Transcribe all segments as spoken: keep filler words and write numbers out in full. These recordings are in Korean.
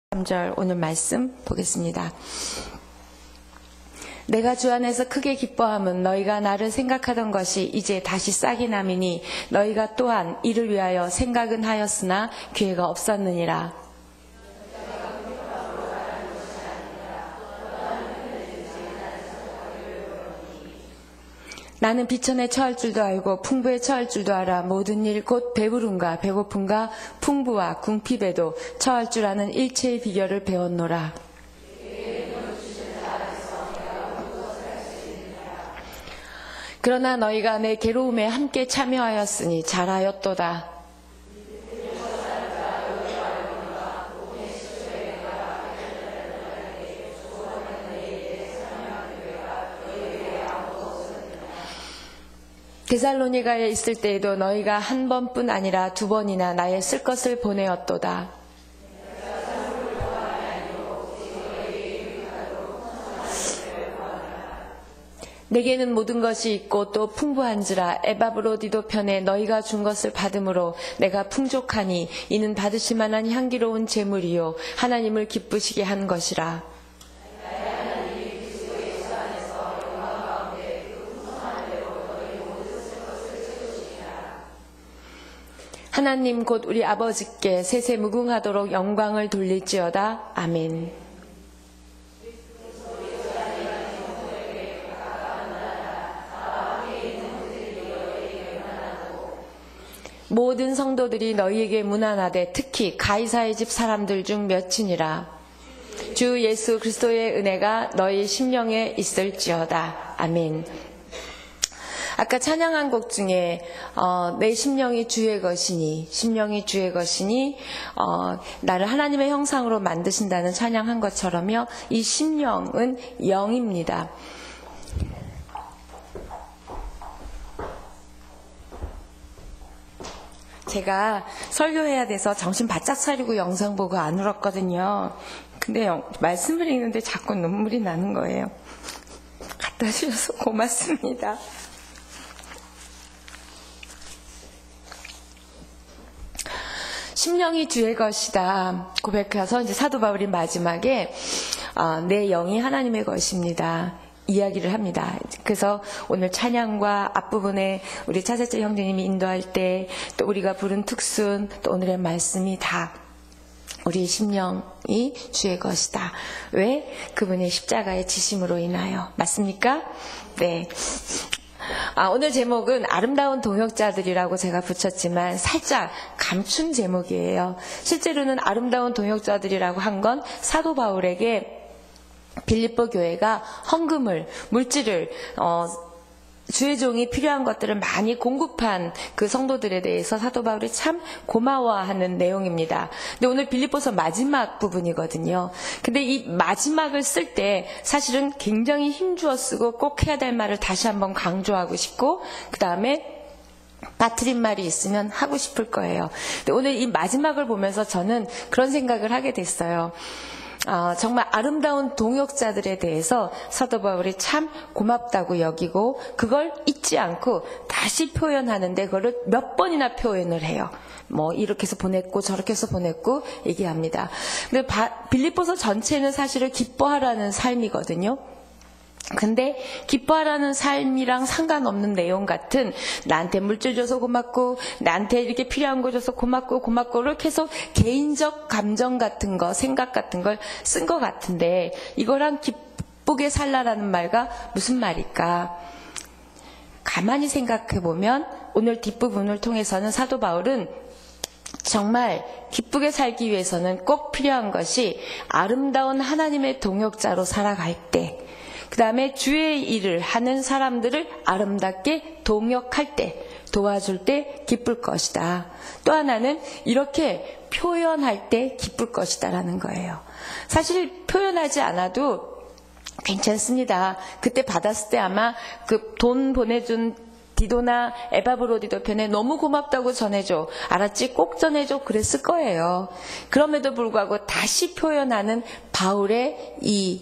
삼 절 오늘 말씀 보겠습니다. 내가 주 안에서 크게 기뻐함은 너희가 나를 생각하던 것이 이제 다시 싹이 남이니 너희가 또한 이를 위하여 생각은 하였으나 기회가 없었느니라. 나는 비천에 처할 줄도 알고 풍부에 처할 줄도 알아. 모든 일 곧 배부름과 배고픔과 풍부와 궁핍에도 처할 줄 아는 일체의 비결을 배웠노라. 그러나 너희가 내 괴로움에 함께 참여하였으니 잘하였도다. 데살로니가에 있을 때에도 너희가 한 번뿐 아니라 두 번이나 나의 쓸 것을 보내었도다. 내게는 모든 것이 있고 또 풍부한지라 에바브로디도 편에 너희가 준 것을 받음으로 내가 풍족하니 이는 받으실 만한 향기로운 제물이요 하나님을 기쁘시게 한 것이라. 하나님 곧 우리 아버지께 세세무궁하도록 영광을 돌릴지어다. 아멘. 모든 성도들이 너희에게 문안하되 특히 가이사의 집 사람들 중 몇이니라. 주 예수 그리스도의 은혜가 너희 심령에 있을지어다. 아멘. 아까 찬양한 곡 중에 어, 내 심령이 주의 것이니 심령이 주의 것이니 어, 나를 하나님의 형상으로 만드신다는 찬양한 것처럼요. 이 심령은 영입니다. 제가 설교해야 돼서 정신 바짝 차리고 영상 보고 안 울었거든요. 근데 영, 말씀을 읽는데 자꾸 눈물이 나는 거예요. 갖다 주셔서 고맙습니다. 심령이 주의 것이다 고백해서 이제 사도 바울이 마지막에 어, 내 영이 하나님의 것입니다 이야기를 합니다. 그래서 오늘 찬양과 앞부분에 우리 차세철 형제님이 인도할 때 또 우리가 부른 특순 또 오늘의 말씀이 다 우리 심령이 주의 것이다. 왜? 그분의 십자가의 지심으로 인하여. 맞습니까? 네. 아, 오늘 제목은 아름다운 동역자들이라고 제가 붙였지만 살짝 감춘 제목이에요. 실제로는 아름다운 동역자들이라고 한 건 사도 바울에게 빌립보 교회가 헌금을, 물질을 어, 주의 종이 필요한 것들을 많이 공급한 그 성도들에 대해서 사도 바울이 참 고마워하는 내용입니다. 근데 오늘 빌립보서 마지막 부분이거든요. 근데 이 마지막을 쓸 때 사실은 굉장히 힘주어 쓰고 꼭 해야 될 말을 다시 한번 강조하고 싶고 그 다음에 빠뜨린 말이 있으면 하고 싶을 거예요. 근데 오늘 이 마지막을 보면서 저는 그런 생각을 하게 됐어요. 어, 정말 아름다운 동역자들에 대해서 사도 바울이 참 고맙다고 여기고 그걸 잊지 않고 다시 표현하는데 그거를 몇 번이나 표현을 해요. 뭐 이렇게 해서 보냈고 저렇게 해서 보냈고 얘기합니다. 근데 바, 빌립보서 전체는 사실은 기뻐하라는 삶이거든요. 근데 기뻐하라는 삶이랑 상관없는 내용 같은 나한테 물질 줘서 고맙고 나한테 이렇게 필요한 거 줘서 고맙고 고맙고를 계속 개인적 감정 같은 거 생각 같은 걸 쓴 것 같은데 이거랑 기쁘게 살라라는 말과 무슨 말일까? 가만히 생각해 보면 오늘 뒷부분을 통해서는 사도 바울은 정말 기쁘게 살기 위해서는 꼭 필요한 것이 아름다운 하나님의 동역자로 살아갈 때 그 다음에 주의 일을 하는 사람들을 아름답게 동역할 때, 도와줄 때 기쁠 것이다. 또 하나는 이렇게 표현할 때 기쁠 것이다 라는 거예요. 사실 표현하지 않아도 괜찮습니다. 그때 받았을 때 아마 그 돈 보내준 디도나 에바브로디도 편에 너무 고맙다고 전해줘. 알았지? 꼭 전해줘. 그랬을 거예요. 그럼에도 불구하고 다시 표현하는 바울의 이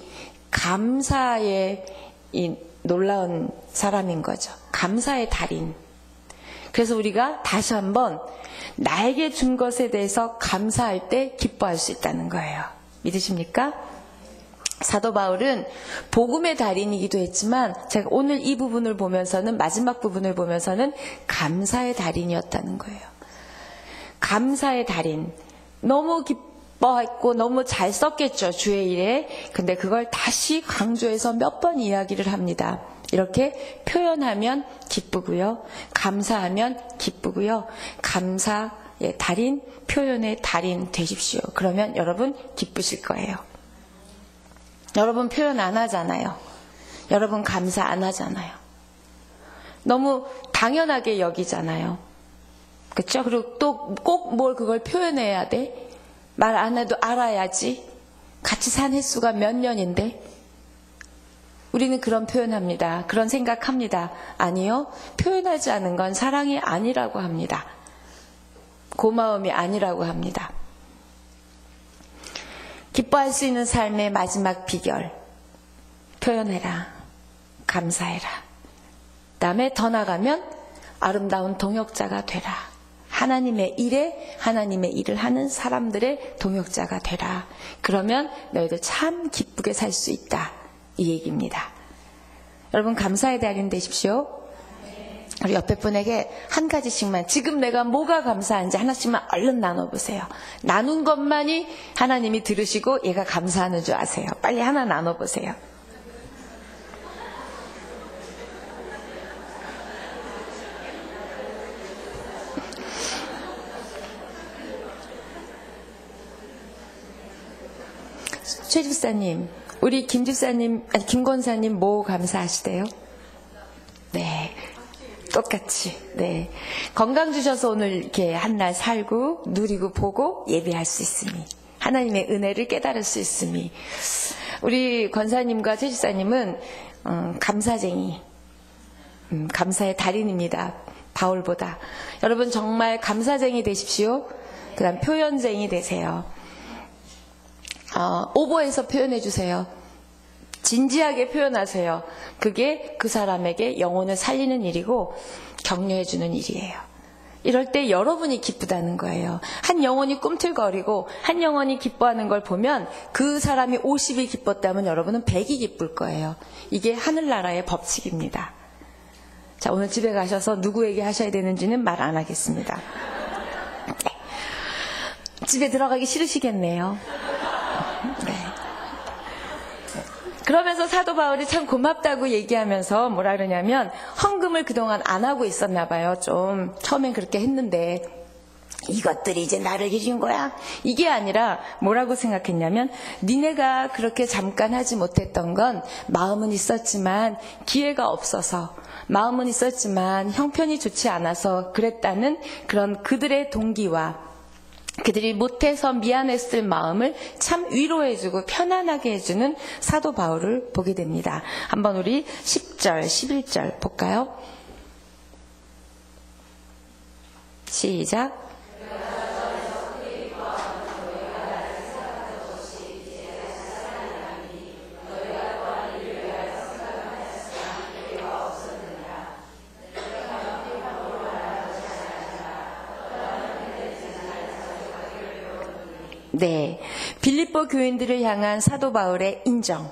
감사의 이 놀라운 사람인 거죠. 감사의 달인. 그래서 우리가 다시 한번 나에게 준 것에 대해서 감사할 때 기뻐할 수 있다는 거예요. 믿으십니까? 사도 바울은 복음의 달인이기도 했지만 제가 오늘 이 부분을 보면서는 마지막 부분을 보면서는 감사의 달인이었다는 거예요. 감사의 달인. 너무 기뻐했고 너무 잘 썼겠죠, 주의 일에. 근데 그걸 다시 강조해서 몇 번 이야기를 합니다. 이렇게 표현하면 기쁘고요. 감사하면 기쁘고요. 감사의 달인, 표현의 달인 되십시오. 그러면 여러분 기쁘실 거예요. 여러분 표현 안 하잖아요. 여러분 감사 안 하잖아요. 너무 당연하게 여기잖아요. 그렇죠? 그리고 또 꼭 뭘 그걸 표현해야 돼? 말 안 해도 알아야지. 같이 산 횟수가 몇 년인데? 우리는 그런 표현합니다. 그런 생각합니다. 아니요. 표현하지 않은 건 사랑이 아니라고 합니다. 고마움이 아니라고 합니다. 기뻐할 수 있는 삶의 마지막 비결. 표현해라. 감사해라. 그다음에 더 나가면 아름다운 동역자가 되라. 하나님의 일에 하나님의 일을 하는 사람들의 동역자가 되라. 그러면 너희들 참 기쁘게 살 수 있다. 이 얘기입니다. 여러분 감사의 달인 되십시오. 우리 옆에 분에게 한 가지씩만, 지금 내가 뭐가 감사한지 하나씩만 얼른 나눠보세요. 나눈 것만이 하나님이 들으시고 얘가 감사하는 줄 아세요. 빨리 하나 나눠보세요. 최 집사님, 우리 김 집사님, 아니 김 권사님 뭐 감사하시대요? 네. 똑같이, 네. 건강 주셔서 오늘 이렇게 한날 살고, 누리고, 보고, 예배할 수 있음이. 하나님의 은혜를 깨달을 수 있음이. 우리 권사님과 최지사님은, 음, 감사쟁이, 음, 감사의 달인입니다. 바울보다. 여러분 정말 감사쟁이 되십시오. 그 다음 표현쟁이 되세요. 어, 오버해서 표현해 주세요. 진지하게 표현하세요. 그게 그 사람에게 영혼을 살리는 일이고 격려해주는 일이에요. 이럴 때 여러분이 기쁘다는 거예요. 한 영혼이 꿈틀거리고 한 영혼이 기뻐하는 걸 보면 그 사람이 오십이 기뻤다면 여러분은 백이 기쁠 거예요. 이게 하늘나라의 법칙입니다. 자, 오늘 집에 가셔서 누구에게 하셔야 되는지는 말 안 하겠습니다. 집에 들어가기 싫으시겠네요. 네. 그러면서 사도 바울이 참 고맙다고 얘기하면서 뭐라 그러냐면 헌금을 그동안 안 하고 있었나 봐요. 좀 처음엔 그렇게 했는데 이것들이 이제 나를 기준 거야? 이게 아니라 뭐라고 생각했냐면 니네가 그렇게 잠깐 하지 못했던 건 마음은 있었지만 기회가 없어서, 마음은 있었지만 형편이 좋지 않아서 그랬다는 그런 그들의 동기와 그들이 못해서 미안했을 마음을 참 위로해주고 편안하게 해주는 사도 바울을 보게 됩니다. 한번 우리 십 절, 십일 절 볼까요? 시작. 네, 빌립보 교인들을 향한 사도 바울의 인정.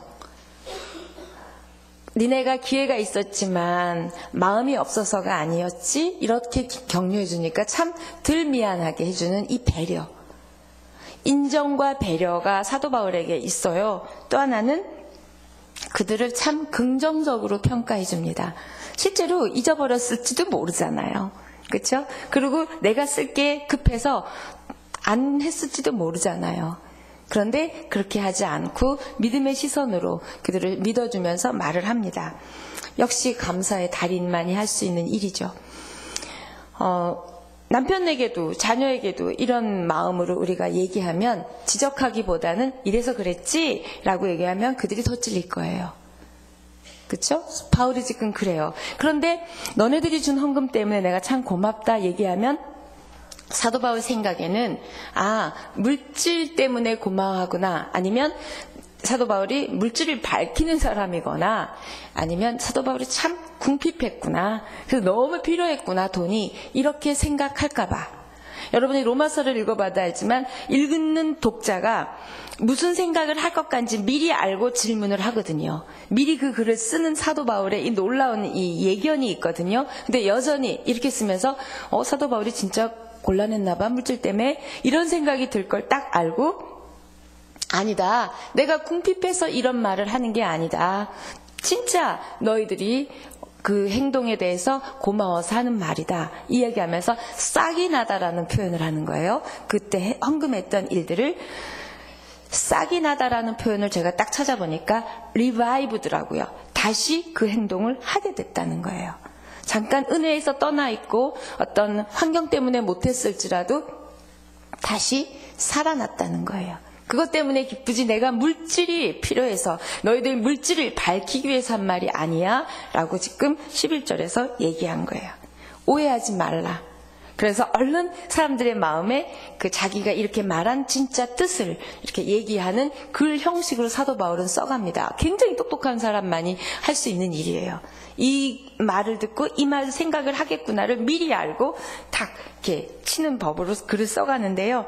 니네가 기회가 있었지만 마음이 없어서가 아니었지? 이렇게 격려해 주니까 참 덜 미안하게 해주는 이 배려. 인정과 배려가 사도 바울에게 있어요. 또 하나는 그들을 참 긍정적으로 평가해 줍니다. 실제로 잊어버렸을지도 모르잖아요. 그렇죠? 그리고 내가 쓸게 급해서 안 했을지도 모르잖아요. 그런데 그렇게 하지 않고 믿음의 시선으로 그들을 믿어주면서 말을 합니다. 역시 감사의 달인만이 할 수 있는 일이죠. 어, 남편에게도 자녀에게도 이런 마음으로 우리가 얘기하면 지적하기보다는 이래서 그랬지? 라고 얘기하면 그들이 더 찔릴 거예요. 그렇죠? 바울이 지금 그래요. 그런데 너네들이 준 헌금 때문에 내가 참 고맙다 얘기하면 사도 바울 생각에는 아, 물질 때문에 고마워하구나, 아니면 사도 바울이 물질을 밝히는 사람이거나, 아니면 사도 바울이 참 궁핍했구나, 그래서 너무 필요했구나 돈이, 이렇게 생각할까 봐. 여러분이 로마서를 읽어봐도 알지만 읽는 독자가 무슨 생각을 할 것 같은지 미리 알고 질문을 하거든요. 미리 그 글을 쓰는 사도 바울의 이 놀라운 이 예견이 있거든요. 근데 여전히 이렇게 쓰면서 어 사도 바울이 진짜 곤란했나 봐, 물질 때문에, 이런 생각이 들 걸 딱 알고, 아니다, 내가 궁핍해서 이런 말을 하는 게 아니다, 진짜 너희들이 그 행동에 대해서 고마워서 하는 말이다, 이야기하면서 싹이 나다라는 표현을 하는 거예요. 그때 헌금했던 일들을 싹이 나다라는 표현을 제가 딱 찾아보니까 리바이브드라고요. 다시 그 행동을 하게 됐다는 거예요. 잠깐 은혜에서 떠나 있고 어떤 환경 때문에 못했을지라도 다시 살아났다는 거예요. 그것 때문에 기쁘지 내가 물질이 필요해서 너희들 물질을 밝히기 위해서 한 말이 아니야 라고 지금 십일 절에서 얘기한 거예요. 오해하지 말라. 그래서 얼른 사람들의 마음에 그 자기가 이렇게 말한 진짜 뜻을 이렇게 얘기하는 글 형식으로 사도 바울은 써갑니다. 굉장히 똑똑한 사람만이 할 수 있는 일이에요. 이 말을 듣고 이 말 생각을 하겠구나를 미리 알고 딱 이렇게 치는 법으로 글을 써가는데요.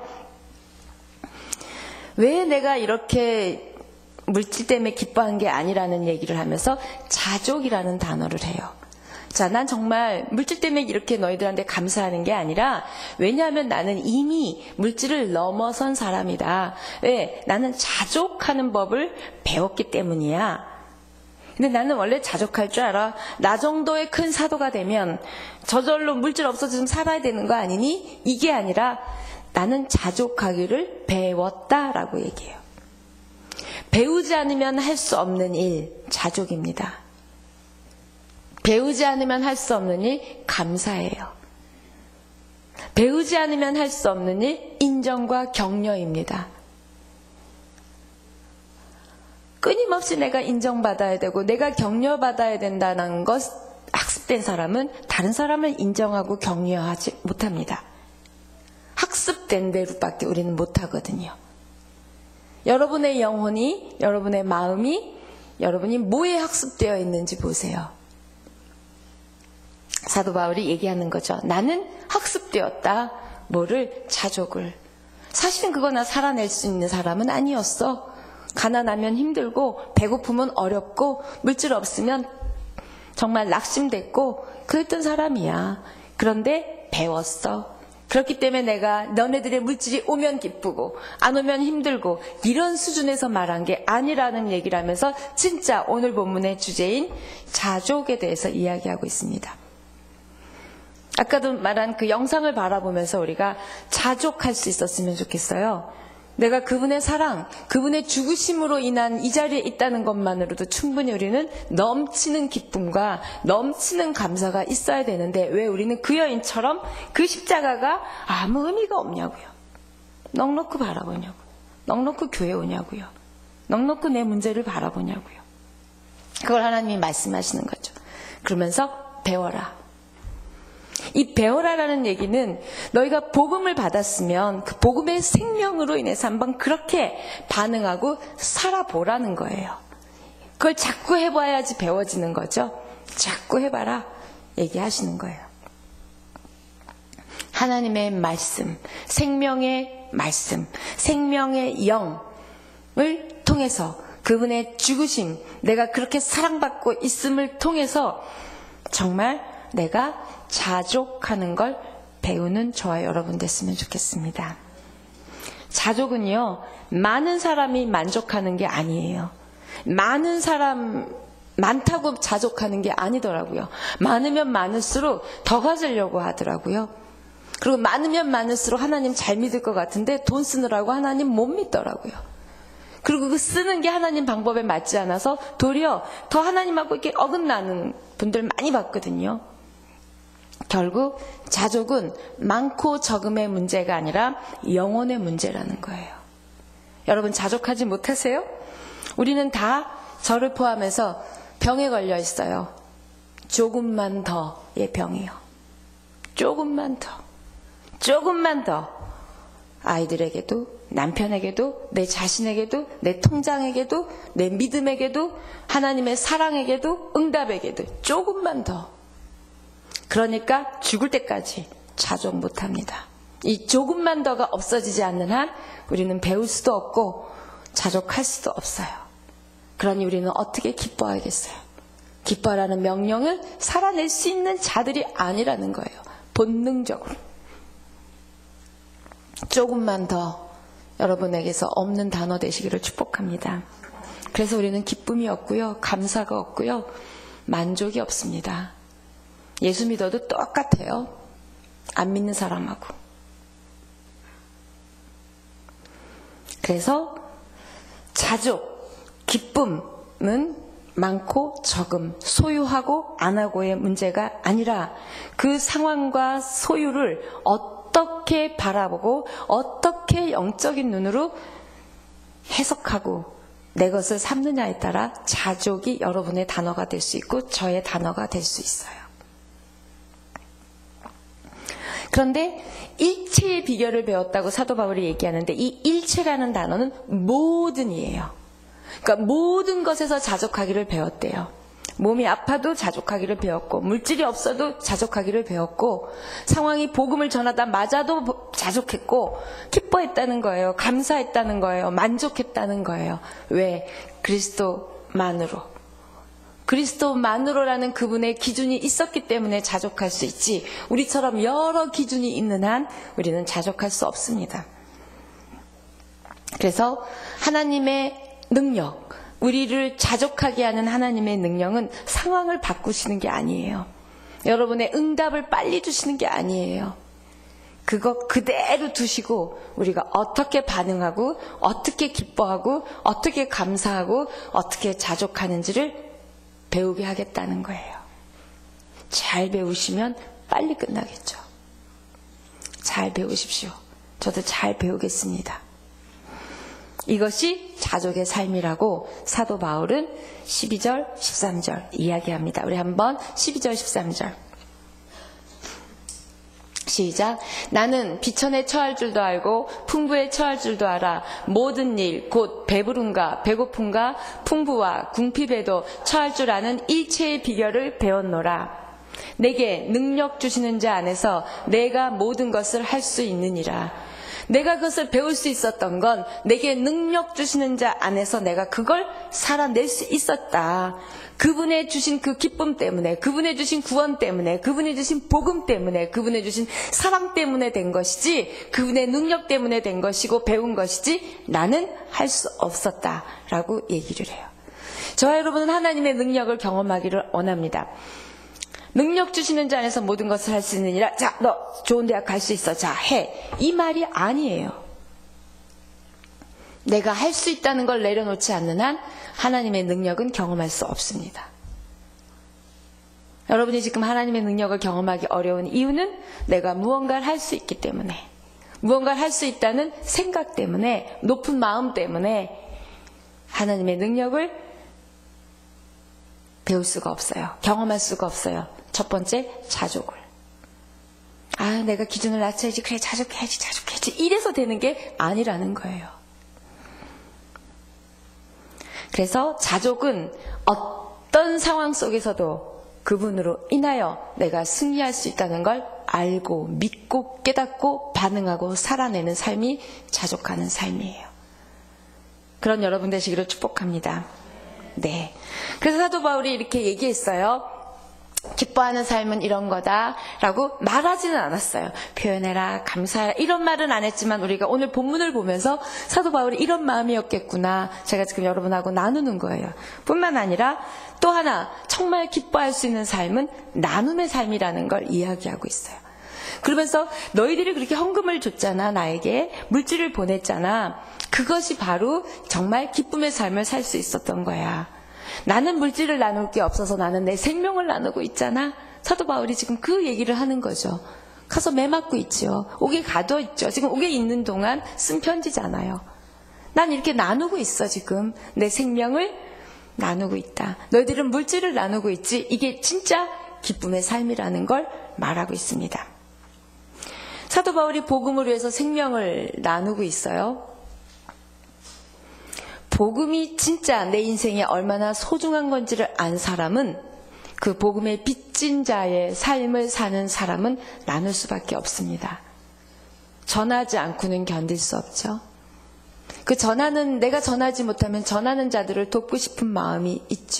왜 내가 이렇게 물질 때문에 기뻐한 게 아니라는 얘기를 하면서 자족이라는 단어를 해요. 자, 난 정말 물질 때문에 이렇게 너희들한테 감사하는 게 아니라, 왜냐하면 나는 이미 물질을 넘어선 사람이다. 왜? 나는 자족하는 법을 배웠기 때문이야. 근데 나는 원래 자족할 줄 알아. 나 정도의 큰 사도가 되면 저절로 물질 없어지면 살아야 되는 거 아니니? 이게 아니라 나는 자족하기를 배웠다라고 얘기해요. 배우지 않으면 할 수 없는 일, 자족입니다. 배우지 않으면 할 수 없는 일, 감사예요. 배우지 않으면 할 수 없는 일, 인정과 격려입니다. 끊임없이 내가 인정받아야 되고 내가 격려받아야 된다는 것, 학습된 사람은 다른 사람을 인정하고 격려하지 못합니다. 학습된 대로밖에 우리는 못하거든요. 여러분의 영혼이, 여러분의 마음이, 여러분이 뭐에 학습되어 있는지 보세요. 사도 바울이 얘기하는 거죠. 나는 학습되었다. 뭐를? 자족을. 사실은 그거 나 살아낼 수 있는 사람은 아니었어. 가난하면 힘들고 배고프면 어렵고 물질 없으면 정말 낙심됐고 그랬던 사람이야. 그런데 배웠어. 그렇기 때문에 내가 너네들의 물질이 오면 기쁘고 안 오면 힘들고 이런 수준에서 말한 게 아니라는 얘기를 하면서 진짜 오늘 본문의 주제인 자족에 대해서 이야기하고 있습니다. 아까도 말한 그 영상을 바라보면서 우리가 자족할 수 있었으면 좋겠어요. 내가 그분의 사랑, 그분의 죽으심으로 인한 이 자리에 있다는 것만으로도 충분히 우리는 넘치는 기쁨과 넘치는 감사가 있어야 되는데 왜 우리는 그 여인처럼 그 십자가가 아무 의미가 없냐고요. 넉넉히 바라보냐고요. 넉넉히 교회 오냐고요. 넉넉히 내 문제를 바라보냐고요. 그걸 하나님이 말씀하시는 거죠. 그러면서 배워라. 이 배워라라는 얘기는 너희가 복음을 받았으면 그 복음의 생명으로 인해서 한번 그렇게 반응하고 살아보라는 거예요. 그걸 자꾸 해봐야지 배워지는 거죠. 자꾸 해봐라 얘기하시는 거예요. 하나님의 말씀, 생명의 말씀, 생명의 영을 통해서 그분의 죽으심, 내가 그렇게 사랑받고 있음을 통해서 정말 내가 자족하는 걸 배우는 저와 여러분 됐으면 좋겠습니다. 자족은요, 많은 사람이 만족하는 게 아니에요. 많은 사람, 많다고 자족하는 게 아니더라고요. 많으면 많을수록 더 가지려고 하더라고요. 그리고 많으면 많을수록 하나님 잘 믿을 것 같은데 돈 쓰느라고 하나님 못 믿더라고요. 그리고 그 쓰는 게 하나님 방법에 맞지 않아서 도리어 더 하나님하고 이렇게 어긋나는 분들 많이 봤거든요. 결국 자족은 많고 적음의 문제가 아니라 영혼의 문제라는 거예요. 여러분 자족하지 못하세요? 우리는 다 저를 포함해서 병에 걸려 있어요. 조금만 더의 병이요. 조금만 더. 조금만 더. 아이들에게도, 남편에게도, 내 자신에게도, 내 통장에게도, 내 믿음에게도, 하나님의 사랑에게도, 응답에게도 조금만 더. 그러니까 죽을 때까지 자족 못합니다. 이 조금만 더가 없어지지 않는 한 우리는 배울 수도 없고 자족할 수도 없어요. 그러니 우리는 어떻게 기뻐하겠어요? 기뻐하라는 명령을 살아낼 수 있는 자들이 아니라는 거예요. 본능적으로. 조금만 더 여러분에게서 없는 단어 되시기를 축복합니다. 그래서 우리는 기쁨이 없고요. 감사가 없고요. 만족이 없습니다. 예수 믿어도 똑같아요. 안 믿는 사람하고. 그래서 자족, 기쁨은 많고 적음, 소유하고 안 하고의 문제가 아니라 그 상황과 소유를 어떻게 바라보고 어떻게 영적인 눈으로 해석하고 내 것을 삼느냐에 따라 자족이 여러분의 단어가 될 수 있고 저의 단어가 될 수 있어요. 그런데 일체의 비결을 배웠다고 사도 바울이 얘기하는데 이 일체라는 단어는 모든이에요. 그러니까 모든 것에서 자족하기를 배웠대요. 몸이 아파도 자족하기를 배웠고 물질이 없어도 자족하기를 배웠고 상황이 복음을 전하다 맞아도 자족했고 기뻐했다는 거예요. 감사했다는 거예요. 만족했다는 거예요. 왜? 그리스도만으로. 그리스도만으로라는 그분의 기준이 있었기 때문에 자족할 수 있지 우리처럼 여러 기준이 있는 한 우리는 자족할 수 없습니다. 그래서 하나님의 능력, 우리를 자족하게 하는 하나님의 능력은 상황을 바꾸시는 게 아니에요. 여러분의 응답을 빨리 주시는 게 아니에요. 그거 그대로 두시고 우리가 어떻게 반응하고 어떻게 기뻐하고 어떻게 감사하고 어떻게 자족하는지를 배우게 하겠다는 거예요. 잘 배우시면 빨리 끝나겠죠. 잘 배우십시오. 저도 잘 배우겠습니다. 이것이 자족의 삶이라고 사도 바울은 십이 절, 십삼 절 이야기합니다. 우리 한번 십이 절, 십삼 절 시작. 나는 비천에 처할 줄도 알고 풍부에 처할 줄도 알아. 모든 일 곧 배부름과 배고픔과 풍부와 궁핍에도 처할 줄 아는 일체의 비결을 배웠노라. 내게 능력 주시는 자 안에서 내가 모든 것을 할 수 있느니라. 내가 그것을 배울 수 있었던 건 내게 능력 주시는 자 안에서 내가 그걸 살아낼 수 있었다. 그분의 주신 그 기쁨 때문에, 그분의 주신 구원 때문에, 그분의 주신 복음 때문에, 그분의 주신 사랑 때문에 된 것이지 그분의 능력 때문에 된 것이고 배운 것이지 나는 할 수 없었다라고 얘기를 해요. 저와 여러분은 하나님의 능력을 경험하기를 원합니다. 능력 주시는 자 안에서 모든 것을 할 수 있느니라. 자, 너 좋은 대학 갈 수 있어. 자, 해. 이 말이 아니에요. 내가 할 수 있다는 걸 내려놓지 않는 한 하나님의 능력은 경험할 수 없습니다. 여러분이 지금 하나님의 능력을 경험하기 어려운 이유는 내가 무언가를 할 수 있기 때문에, 무언가를 할 수 있다는 생각 때문에, 높은 마음 때문에 하나님의 능력을 배울 수가 없어요. 경험할 수가 없어요. 첫 번째, 자족을. 아, 내가 기준을 낮춰야지. 그래, 자족해야지, 자족해야지. 이래서 되는 게 아니라는 거예요. 그래서 자족은 어떤 상황 속에서도 그분으로 인하여 내가 승리할 수 있다는 걸 알고 믿고 깨닫고 반응하고 살아내는 삶이 자족하는 삶이에요. 그런 여러분 되시기를 축복합니다. 네. 그래서 사도 바울이 이렇게 얘기했어요. 기뻐하는 삶은 이런 거다 라고 말하지는 않았어요. 표현해라, 감사해라 이런 말은 안 했지만 우리가 오늘 본문을 보면서 사도 바울이 이런 마음이었겠구나 제가 지금 여러분하고 나누는 거예요. 뿐만 아니라 또 하나 정말 기뻐할 수 있는 삶은 나눔의 삶이라는 걸 이야기하고 있어요. 그러면서 너희들이 그렇게 헌금을 줬잖아, 나에게 물질을 보냈잖아. 그것이 바로 정말 기쁨의 삶을 살 수 있었던 거야. 나는 물질을 나눌 게 없어서 나는 내 생명을 나누고 있잖아. 사도 바울이 지금 그 얘기를 하는 거죠. 가서 매 맞고 있죠. 옥에 가둬 있죠. 지금 옥에 있는 동안 쓴 편지잖아요. 난 이렇게 나누고 있어. 지금 내 생명을 나누고 있다. 너희들은 물질을 나누고 있지. 이게 진짜 기쁨의 삶이라는 걸 말하고 있습니다. 사도 바울이 복음을 위해서 생명을 나누고 있어요. 복음이 진짜 내 인생에 얼마나 소중한 건지를 안 사람은, 그 복음의 빚진 자의 삶을 사는 사람은 나눌 수밖에 없습니다. 전하지 않고는 견딜 수 없죠. 그 전하는, 내가 전하지 못하면 전하는 자들을 돕고 싶은 마음이 있죠.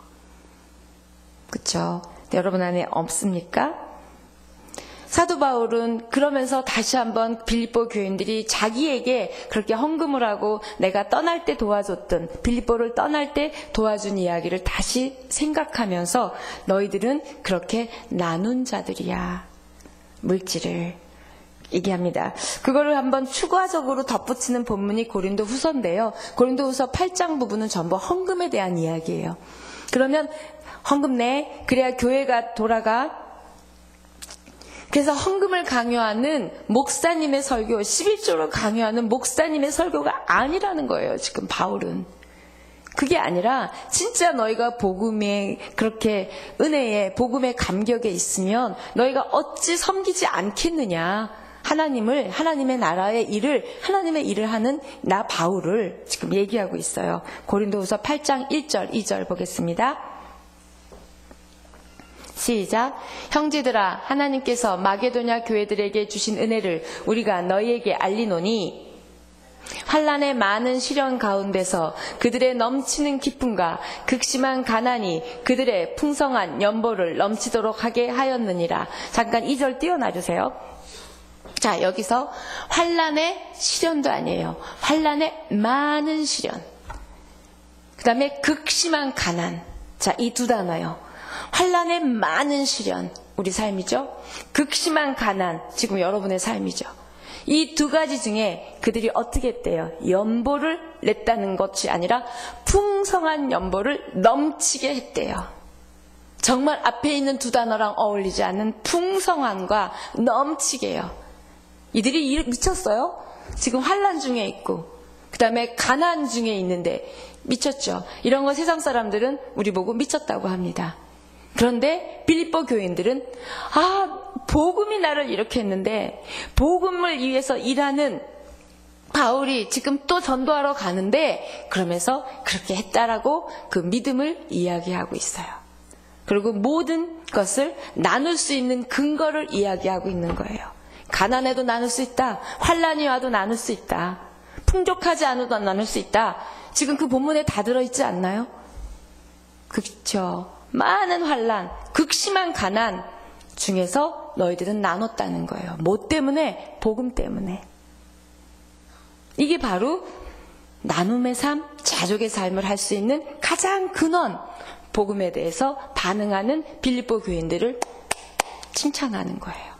그렇죠? 여러분 안에 없습니까? 사도 바울은 그러면서 다시 한번 빌립보 교인들이 자기에게 그렇게 헌금을 하고 내가 떠날 때 도와줬던, 빌립보를 떠날 때 도와준 이야기를 다시 생각하면서 너희들은 그렇게 나눈 자들이야. 물질을 얘기합니다. 그거를 한번 추가적으로 덧붙이는 본문이 고린도 후서인데요. 고린도 후서 팔 장 부분은 전부 헌금에 대한 이야기예요. 그러면 헌금 내, 그래야 교회가 돌아가. 그래서 헌금을 강요하는 목사님의 설교, 십일조를 강요하는 목사님의 설교가 아니라는 거예요. 지금 바울은. 그게 아니라 진짜 너희가 복음에 그렇게 은혜에 복음의 감격에 있으면 너희가 어찌 섬기지 않겠느냐. 하나님을, 하나님의 나라의 일을, 하나님의 일을 하는 나 바울을 지금 얘기하고 있어요. 고린도후서 팔 장 일 절, 이 절 보겠습니다. 시작. 형제들아, 하나님께서 마게도냐 교회들에게 주신 은혜를 우리가 너희에게 알리노니 환난의 많은 시련 가운데서 그들의 넘치는 기쁨과 극심한 가난이 그들의 풍성한 연보를 넘치도록 하게 하였느니라. 잠깐 이 절 띄워놔주세요. 자, 여기서 환난의 시련도 아니에요. 환난의 많은 시련. 그 다음에 극심한 가난. 자, 이 두 단어요. 환난의 많은 시련, 우리 삶이죠. 극심한 가난, 지금 여러분의 삶이죠. 이 두 가지 중에 그들이 어떻게 했대요? 연보를 냈다는 것이 아니라 풍성한 연보를 넘치게 했대요. 정말 앞에 있는 두 단어랑 어울리지 않는 풍성함과 넘치게요. 이들이 미쳤어요. 지금 환난 중에 있고 그 다음에 가난 중에 있는데 미쳤죠. 이런 거 세상 사람들은 우리 보고 미쳤다고 합니다. 그런데 빌립보 교인들은 아, 복음이 나를 이렇게 했는데 복음을 위해서 일하는 바울이 지금 또 전도하러 가는데 그러면서 그렇게 했다라고 그 믿음을 이야기하고 있어요. 그리고 모든 것을 나눌 수 있는 근거를 이야기하고 있는 거예요. 가난해도 나눌 수 있다. 환난이 와도 나눌 수 있다. 풍족하지 않아도 나눌 수 있다. 지금 그 본문에 다 들어있지 않나요? 그렇죠. 많은 환난, 극심한 가난 중에서 너희들은 나눴다는 거예요. 뭐 때문에? 복음 때문에. 이게 바로 나눔의 삶, 자족의 삶을 할 수 있는 가장 근원, 복음에 대해서 반응하는 빌립보 교인들을 칭찬하는 거예요.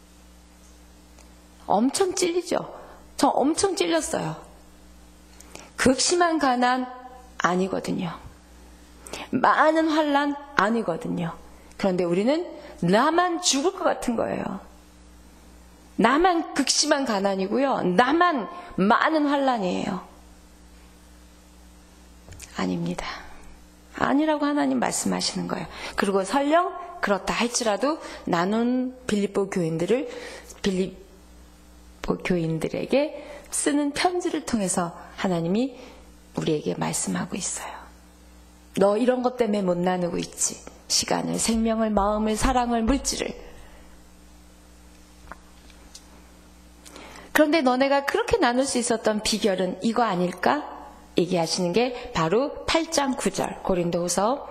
엄청 찔리죠? 저 엄청 찔렸어요. 극심한 가난 아니거든요. 많은 환난 아니거든요. 그런데 우리는 나만 죽을 것 같은 거예요. 나만 극심한 가난이고요. 나만 많은 환난이에요. 아닙니다. 아니라고 하나님 말씀하시는 거예요. 그리고 설령 그렇다 할지라도 나눈 빌립보 교인들을 빌립보 교인들에게 쓰는 편지를 통해서 하나님이 우리에게 말씀하고 있어요. 너 이런 것 때문에 못 나누고 있지. 시간을, 생명을, 마음을, 사랑을, 물질을. 그런데 너네가 그렇게 나눌 수 있었던 비결은 이거 아닐까? 얘기하시는 게 바로 팔 장 구 절 고린도후서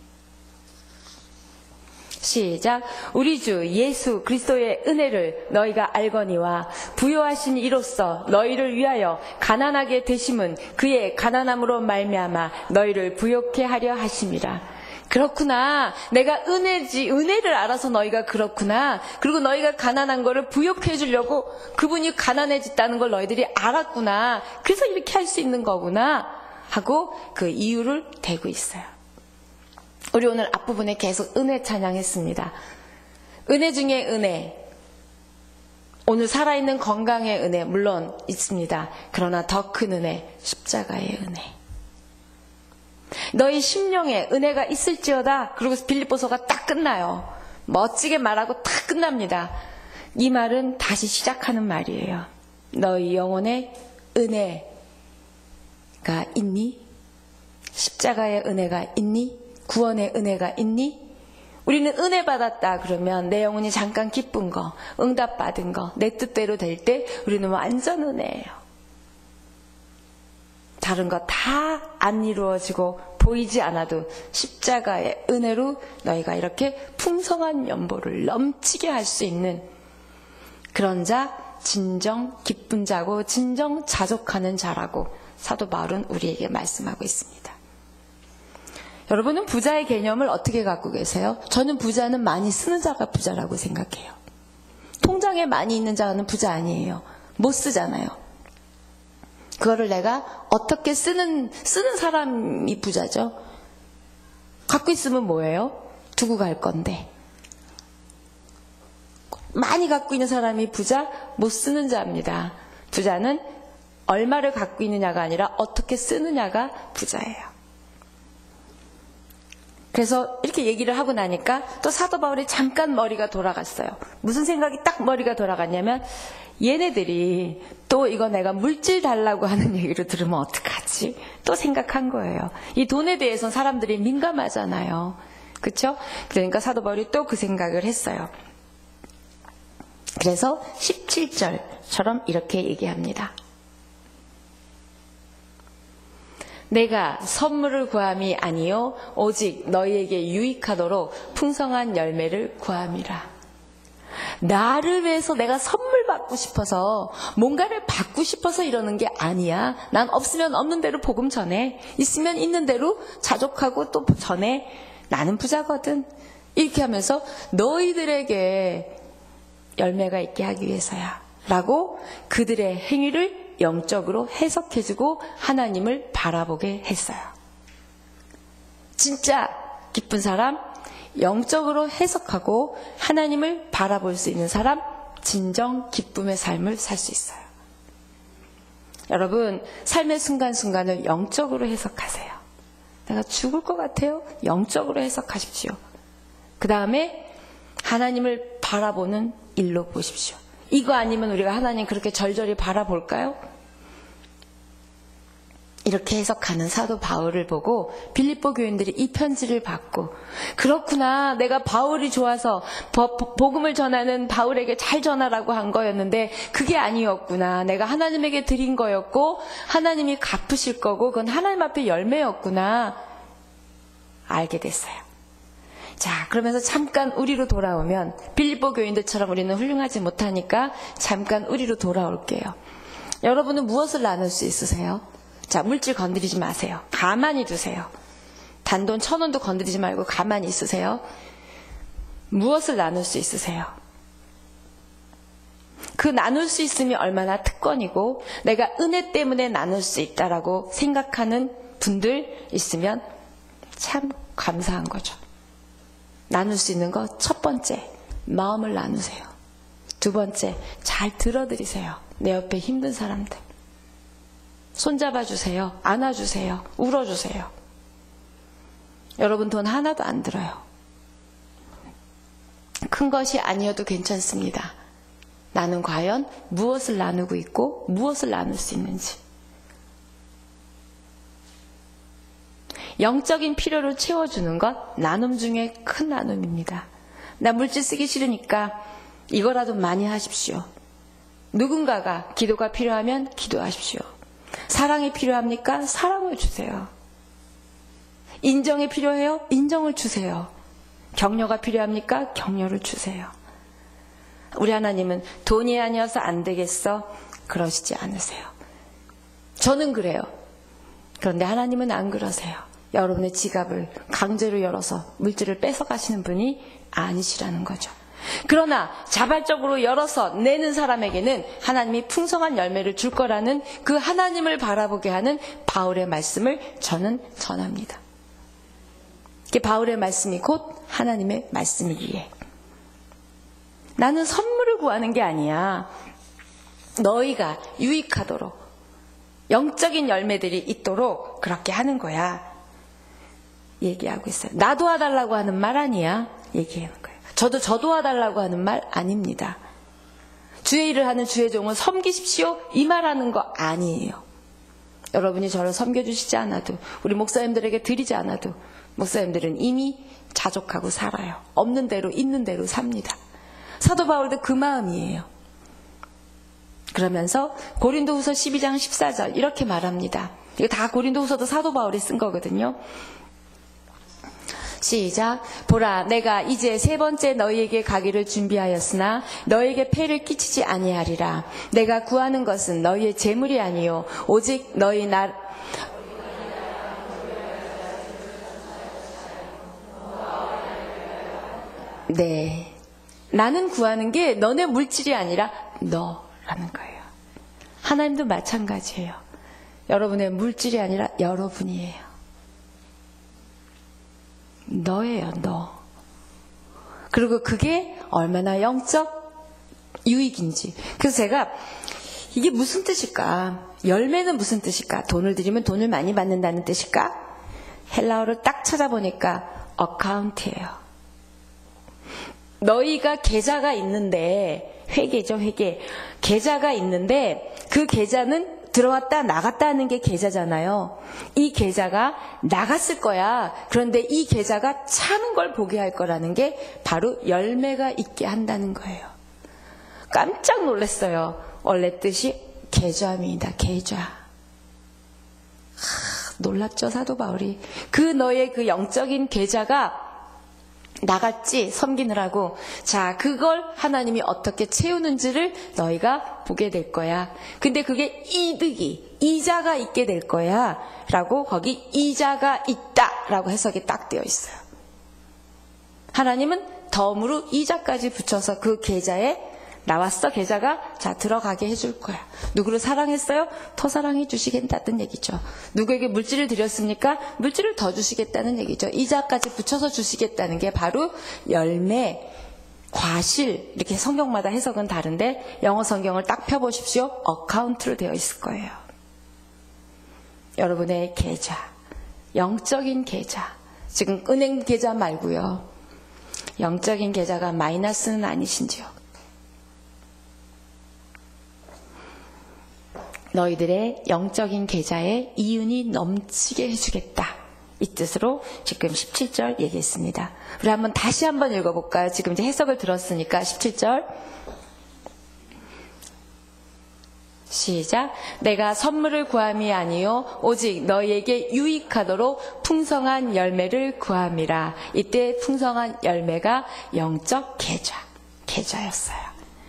시작. 우리 주 예수 그리스도의 은혜를 너희가 알거니와 부요하신 이로써 너희를 위하여 가난하게 되심은 그의 가난함으로 말미암아 너희를 부요케 하려 하심이라. 그렇구나. 내가 은혜지, 은혜를 알아서 너희가 그렇구나. 그리고 너희가 가난한 거를 부요케 해주려고 그분이 가난해졌다는 걸 너희들이 알았구나. 그래서 이렇게 할 수 있는 거구나 하고 그 이유를 대고 있어요. 우리 오늘 앞부분에 계속 은혜 찬양했습니다. 은혜 중에 은혜. 오늘 살아있는 건강의 은혜 물론 있습니다. 그러나 더 큰 은혜, 십자가의 은혜. 너희 심령에 은혜가 있을지어다. 그리고 빌립보서가 딱 끝나요. 멋지게 말하고 딱 끝납니다. 이 말은 다시 시작하는 말이에요. 너희 영혼에 은혜가 있니? 십자가의 은혜가 있니? 구원의 은혜가 있니? 우리는 은혜 받았다 그러면 내 영혼이 잠깐 기쁜 거, 응답받은 거, 내 뜻대로 될 때 우리는 완전 은혜예요. 다른 거 다 안 이루어지고 보이지 않아도 십자가의 은혜로 너희가 이렇게 풍성한 연보를 넘치게 할 수 있는 그런 자, 진정 기쁜 자고 진정 자족하는 자라고 사도 바울은 우리에게 말씀하고 있습니다. 여러분은 부자의 개념을 어떻게 갖고 계세요? 저는 부자는 많이 쓰는 자가 부자라고 생각해요. 통장에 많이 있는 자는 부자 아니에요. 못 쓰잖아요. 그거를 내가 어떻게 쓰는, 쓰는 사람이 부자죠. 갖고 있으면 뭐예요? 두고 갈 건데. 많이 갖고 있는 사람이 부자, 못 쓰는 자입니다. 부자는 얼마를 갖고 있느냐가 아니라 어떻게 쓰느냐가 부자예요. 그래서 이렇게 얘기를 하고 나니까 또 사도 바울이 잠깐 머리가 돌아갔어요. 무슨 생각이 딱 머리가 돌아갔냐면 얘네들이 또 이거 내가 물질 달라고 하는 얘기를 들으면 어떡하지? 또 생각한 거예요. 이 돈에 대해서는 사람들이 민감하잖아요. 그렇죠? 그러니까 사도 바울이 또 그 생각을 했어요. 그래서 십칠 절처럼 이렇게 얘기합니다. 내가 선물을 구함이 아니요 오직 너희에게 유익하도록 풍성한 열매를 구함이라. 나를 위해서 내가 선물 받고 싶어서 뭔가를 받고 싶어서 이러는 게 아니야. 난 없으면 없는 대로 복음 전해. 있으면 있는 대로 자족하고 또 전해. 나는 부자거든. 이렇게 하면서 너희들에게 열매가 있게 하기 위해서야 라고 그들의 행위를 영적으로 해석해주고 하나님을 바라보게 했어요. 진짜 기쁜 사람, 영적으로 해석하고 하나님을 바라볼 수 있는 사람, 진정 기쁨의 삶을 살 수 있어요. 여러분, 삶의 순간순간을 영적으로 해석하세요. 내가 죽을 것 같아요? 영적으로 해석하십시오. 그 다음에 하나님을 바라보는 일로 보십시오. 이거 아니면 우리가 하나님 그렇게 절절히 바라볼까요? 이렇게 해석하는 사도 바울을 보고 빌립보 교인들이 이 편지를 받고 그렇구나, 내가 바울이 좋아서 복음을 전하는 바울에게 잘 전하라고 한 거였는데 그게 아니었구나. 내가 하나님에게 드린 거였고 하나님이 갚으실 거고 그건 하나님 앞에 열매였구나 알게 됐어요. 자, 그러면서 잠깐 우리로 돌아오면 빌립보 교인들처럼 우리는 훌륭하지 못하니까 잠깐 우리로 돌아올게요. 여러분은 무엇을 나눌 수 있으세요? 자, 물질 건드리지 마세요. 가만히 두세요. 단돈 천 원도 건드리지 말고 가만히 있으세요. 무엇을 나눌 수 있으세요? 그 나눌 수 있음이 얼마나 특권이고 내가 은혜 때문에 나눌 수 있다라고 생각하는 분들 있으면 참 감사한 거죠. 나눌 수 있는 거 첫 번째, 마음을 나누세요. 두 번째, 잘 들어드리세요. 내 옆에 힘든 사람들. 손잡아 주세요. 안아주세요. 울어주세요. 여러분 돈 하나도 안 들어요. 큰 것이 아니어도 괜찮습니다. 나는 과연 무엇을 나누고 있고 무엇을 나눌 수 있는지. 영적인 필요를 채워주는 것 나눔 중에 큰 나눔입니다. 나 물질 쓰기 싫으니까 이거라도 많이 하십시오. 누군가가 기도가 필요하면 기도하십시오. 사랑이 필요합니까? 사랑을 주세요. 인정이 필요해요? 인정을 주세요. 격려가 필요합니까? 격려를 주세요. 우리 하나님은 돈이 아니어서 안 되겠어? 그러시지 않으세요. 저는 그래요. 그런데 하나님은 안 그러세요. 여러분의 지갑을 강제로 열어서 물질을 뺏어가시는 분이 아니시라는 거죠. 그러나 자발적으로 열어서 내는 사람에게는 하나님이 풍성한 열매를 줄 거라는 그 하나님을 바라보게 하는 바울의 말씀을 저는 전합니다. 이게 바울의 말씀이 곧 하나님의 말씀이기에 나는 선물을 구하는 게 아니야. 너희가 유익하도록 영적인 열매들이 있도록 그렇게 하는 거야. 얘기하고 있어요. 나 도와달라고 하는 말 아니야. 얘기하는 거예요. 저도 저 도와달라고 하는 말 아닙니다. 주의 일을 하는 주의 종을 섬기십시오. 이 말하는 거 아니에요. 여러분이 저를 섬겨주시지 않아도 우리 목사님들에게 드리지 않아도 목사님들은 이미 자족하고 살아요. 없는 대로 있는 대로 삽니다. 사도 바울도 그 마음이에요. 그러면서 고린도후서 십이 장 십사 절 이렇게 말합니다. 이거 다 고린도후서도 사도 바울이 쓴 거거든요. 시작. 보라, 내가 이제 세 번째 너희에게 가기를 준비하였으나 너희에게 폐를 끼치지 아니하리라. 내가 구하는 것은 너희의 재물이 아니요 오직 너희 나 네, 나는 구하는 게 너네 물질이 아니라 너라는 거예요. 하나님도 마찬가지예요. 여러분의 물질이 아니라 여러분이에요. 너예요, 너. 그리고 그게 얼마나 영적 유익인지. 그래서 제가 이게 무슨 뜻일까? 열매는 무슨 뜻일까? 돈을 들이면 돈을 많이 받는다는 뜻일까? 헬라어를 딱 찾아보니까 어카운트예요. 너희가 계좌가 있는데, 회계죠, 회계. 계좌가 있는데 그 계좌는 들어왔다 나갔다 하는 게 계좌잖아요. 이 계좌가 나갔을 거야. 그런데 이 계좌가 차는 걸 보게 할 거라는 게 바로 열매가 있게 한다는 거예요. 깜짝 놀랐어요. 원래 뜻이 계좌입니다. 계좌. 하, 놀랍죠, 사도 바울이. 그 너의 그 영적인 계좌가 나갔지, 섬기느라고. 자, 그걸 하나님이 어떻게 채우는지를 너희가 보게 될 거야. 근데 그게 이득이, 이자가 있게 될 거야. 라고 거기 이자가 있다. 라고 해석이 딱 되어 있어요. 하나님은 덤으로 이자까지 붙여서 그 계좌에 나왔어, 계좌가. 자, 들어가게 해줄 거야. 누구를 사랑했어요? 더 사랑해 주시겠다는 얘기죠. 누구에게 물질을 드렸습니까? 물질을 더 주시겠다는 얘기죠. 이자까지 붙여서 주시겠다는 게 바로 열매, 과실, 이렇게 성경마다 해석은 다른데 영어 성경을 딱 펴보십시오. 어카운트로 되어 있을 거예요. 여러분의 계좌, 영적인 계좌. 지금 은행 계좌 말고요. 영적인 계좌가 마이너스는 아니신지요. 너희들의 영적인 계좌에 이윤이 넘치게 해주겠다. 이 뜻으로 지금 십칠 절 얘기했습니다. 우리 한번 다시 한번 읽어볼까요? 지금 이제 해석을 들었으니까 십칠 절. 시작. 내가 선물을 구함이 아니요 오직 너희에게 유익하도록 풍성한 열매를 구함이라. 이때 풍성한 열매가 영적 계좌, 계좌였어요.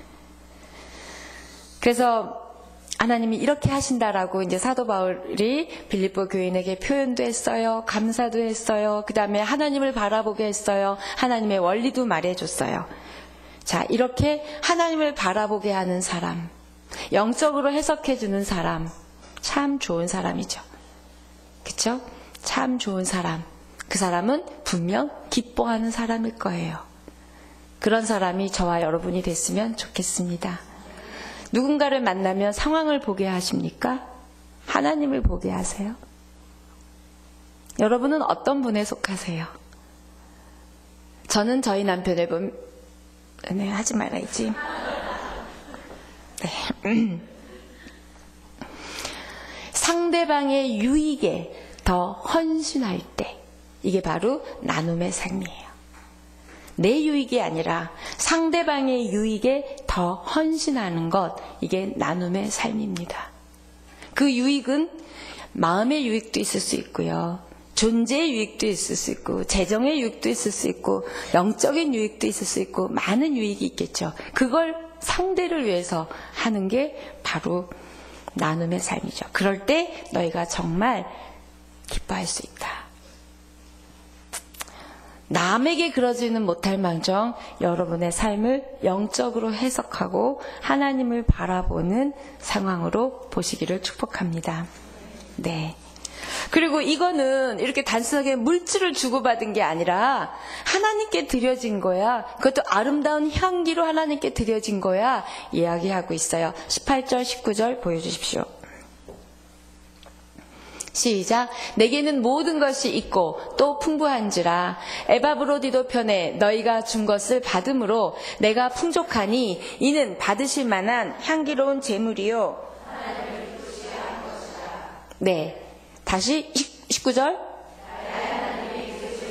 그래서 하나님이 이렇게 하신다라고 이제 사도 바울이 빌립보 교인에게 표현도 했어요. 감사도 했어요. 그 다음에 하나님을 바라보게 했어요. 하나님의 원리도 말해줬어요. 자, 이렇게 하나님을 바라보게 하는 사람, 영적으로 해석해주는 사람, 참 좋은 사람이죠. 그쵸? 참 좋은 사람. 그 사람은 분명 기뻐하는 사람일 거예요. 그런 사람이 저와 여러분이 됐으면 좋겠습니다. 누군가를 만나면 상황을 보게 하십니까? 하나님을 보게 하세요? 여러분은 어떤 분에 속하세요? 저는 저희 남편을 보면 네, 하지 말아야지. 네. 상대방의 유익에 더 헌신할 때, 이게 바로 나눔의 삶이에요. 내 유익이 아니라 상대방의 유익에 더 헌신하는 것, 이게 나눔의 삶입니다. 그 유익은 마음의 유익도 있을 수 있고요. 존재의 유익도 있을 수 있고, 재정의 유익도 있을 수 있고, 영적인 유익도 있을 수 있고, 많은 유익이 있겠죠. 그걸 상대를 위해서 하는 게 바로 나눔의 삶이죠. 그럴 때 너희가 정말 기뻐할 수 있다. 남에게 그러지는 못할 망정 여러분의 삶을 영적으로 해석하고 하나님을 바라보는 상황으로 보시기를 축복합니다. 네. 그리고 이거는 이렇게 단순하게 물질을 주고받은 게 아니라 하나님께 드려진 거야. 그것도 아름다운 향기로 하나님께 드려진 거야. 이야기하고 있어요. 십팔 절, 십구 절 보여주십시오. 시작. 내게는 모든 것이 있고 또 풍부한지라 에바브로디도 편에 너희가 준 것을 받음으로 내가 풍족하니 이는 받으실 만한 향기로운 제물이요. 네. 다시 십구 절.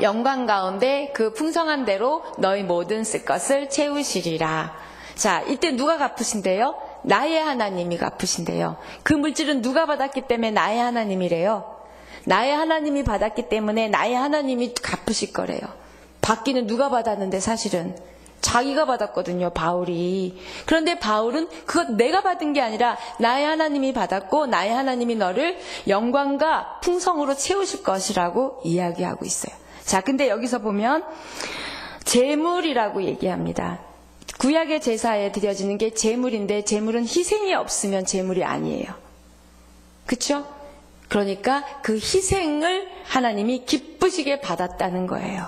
영광 가운데 그 풍성한 대로 너희 모든 쓸 것을 채우시리라. 자, 이때 누가 갚으신대요? 나의 하나님이 갚으신대요. 그 물질은 누가 받았기 때문에 나의 하나님이래요. 나의 하나님이 받았기 때문에 나의 하나님이 갚으실 거래요. 받기는 누가 받았는데 사실은 자기가 받았거든요, 바울이. 그런데 바울은 그것 내가 받은 게 아니라 나의 하나님이 받았고 나의 하나님이 너를 영광과 풍성으로 채우실 것이라고 이야기하고 있어요. 자, 근데 여기서 보면 제물이라고 얘기합니다. 구약의 제사에 드려지는 게 제물인데 제물은 희생이 없으면 제물이 아니에요. 그렇죠? 그러니까 그 희생을 하나님이 기쁘시게 받았다는 거예요.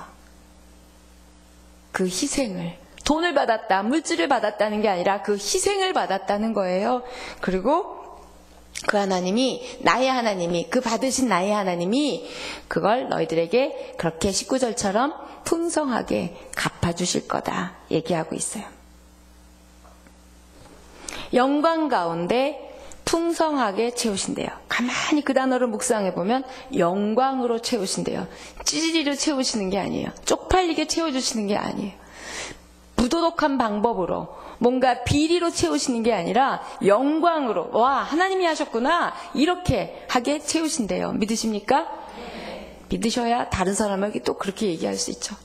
그 희생을. 돈을 받았다, 물질을 받았다는 게 아니라 그 희생을 받았다는 거예요. 그리고 그 하나님이, 나의 하나님이, 그 받으신 나의 하나님이 그걸 너희들에게 그렇게 십구 절처럼 풍성하게 갚아주실 거다 얘기하고 있어요. 영광 가운데 풍성하게 채우신대요. 가만히 그 단어를 묵상해보면 영광으로 채우신대요. 찌질이로 채우시는 게 아니에요. 쪽팔리게 채워주시는 게 아니에요. 부도덕한 방법으로 뭔가 비리로 채우시는 게 아니라 영광으로, 와, 하나님이 하셨구나, 이렇게 하게 채우신대요. 믿으십니까? 네. 믿으셔야 다른 사람에게 또 그렇게 얘기할 수 있죠.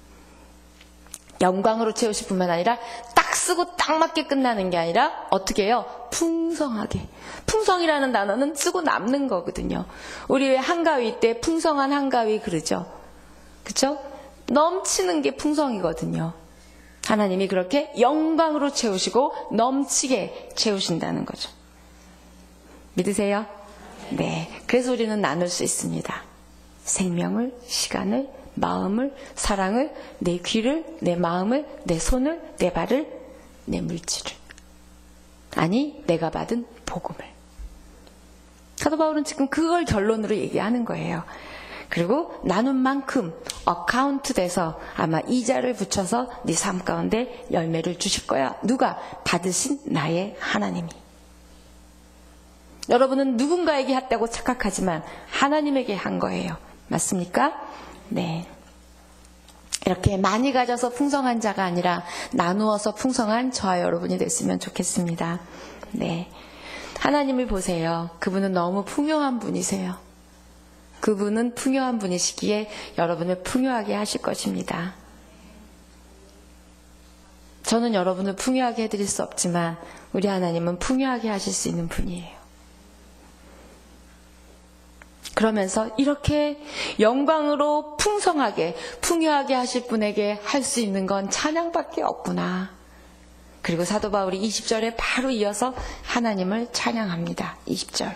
영광으로 채우실 뿐만 아니라 딱 쓰고 딱 맞게 끝나는 게 아니라 어떻게 해요? 풍성하게. 풍성이라는 단어는 쓰고 남는 거거든요. 우리 왜 한가위 때 풍성한 한가위 그러죠? 그쵸? 넘치는 게 풍성이거든요. 하나님이 그렇게 영광으로 채우시고 넘치게 채우신다는 거죠. 믿으세요? 네. 그래서 우리는 나눌 수 있습니다. 생명을, 시간을, 마음을, 사랑을, 내 귀를, 내 마음을, 내 손을, 내 발을, 내 물질을. 아니, 내가 받은 복음을. 사도 바울은 지금 그걸 결론으로 얘기하는 거예요. 그리고 나눈 만큼 어카운트 돼서 아마 이자를 붙여서 네 삶 가운데 열매를 주실 거야. 누가? 받으신 나의 하나님이. 여러분은 누군가에게 했다고 착각하지만 하나님에게 한 거예요. 맞습니까? 네. 이렇게 많이 가져서 풍성한 자가 아니라 나누어서 풍성한 저와 여러분이 됐으면 좋겠습니다. 네. 하나님을 보세요. 그분은 너무 풍요한 분이세요. 그분은 풍요한 분이시기에 여러분을 풍요하게 하실 것입니다. 저는 여러분을 풍요하게 해드릴 수 없지만 우리 하나님은 풍요하게 하실 수 있는 분이에요. 그러면서 이렇게 영광으로 풍성하게 풍요하게 하실 분에게 할 수 있는 건 찬양밖에 없구나. 그리고 사도 바울이 이십 절에 바로 이어서 하나님을 찬양합니다. 이십 절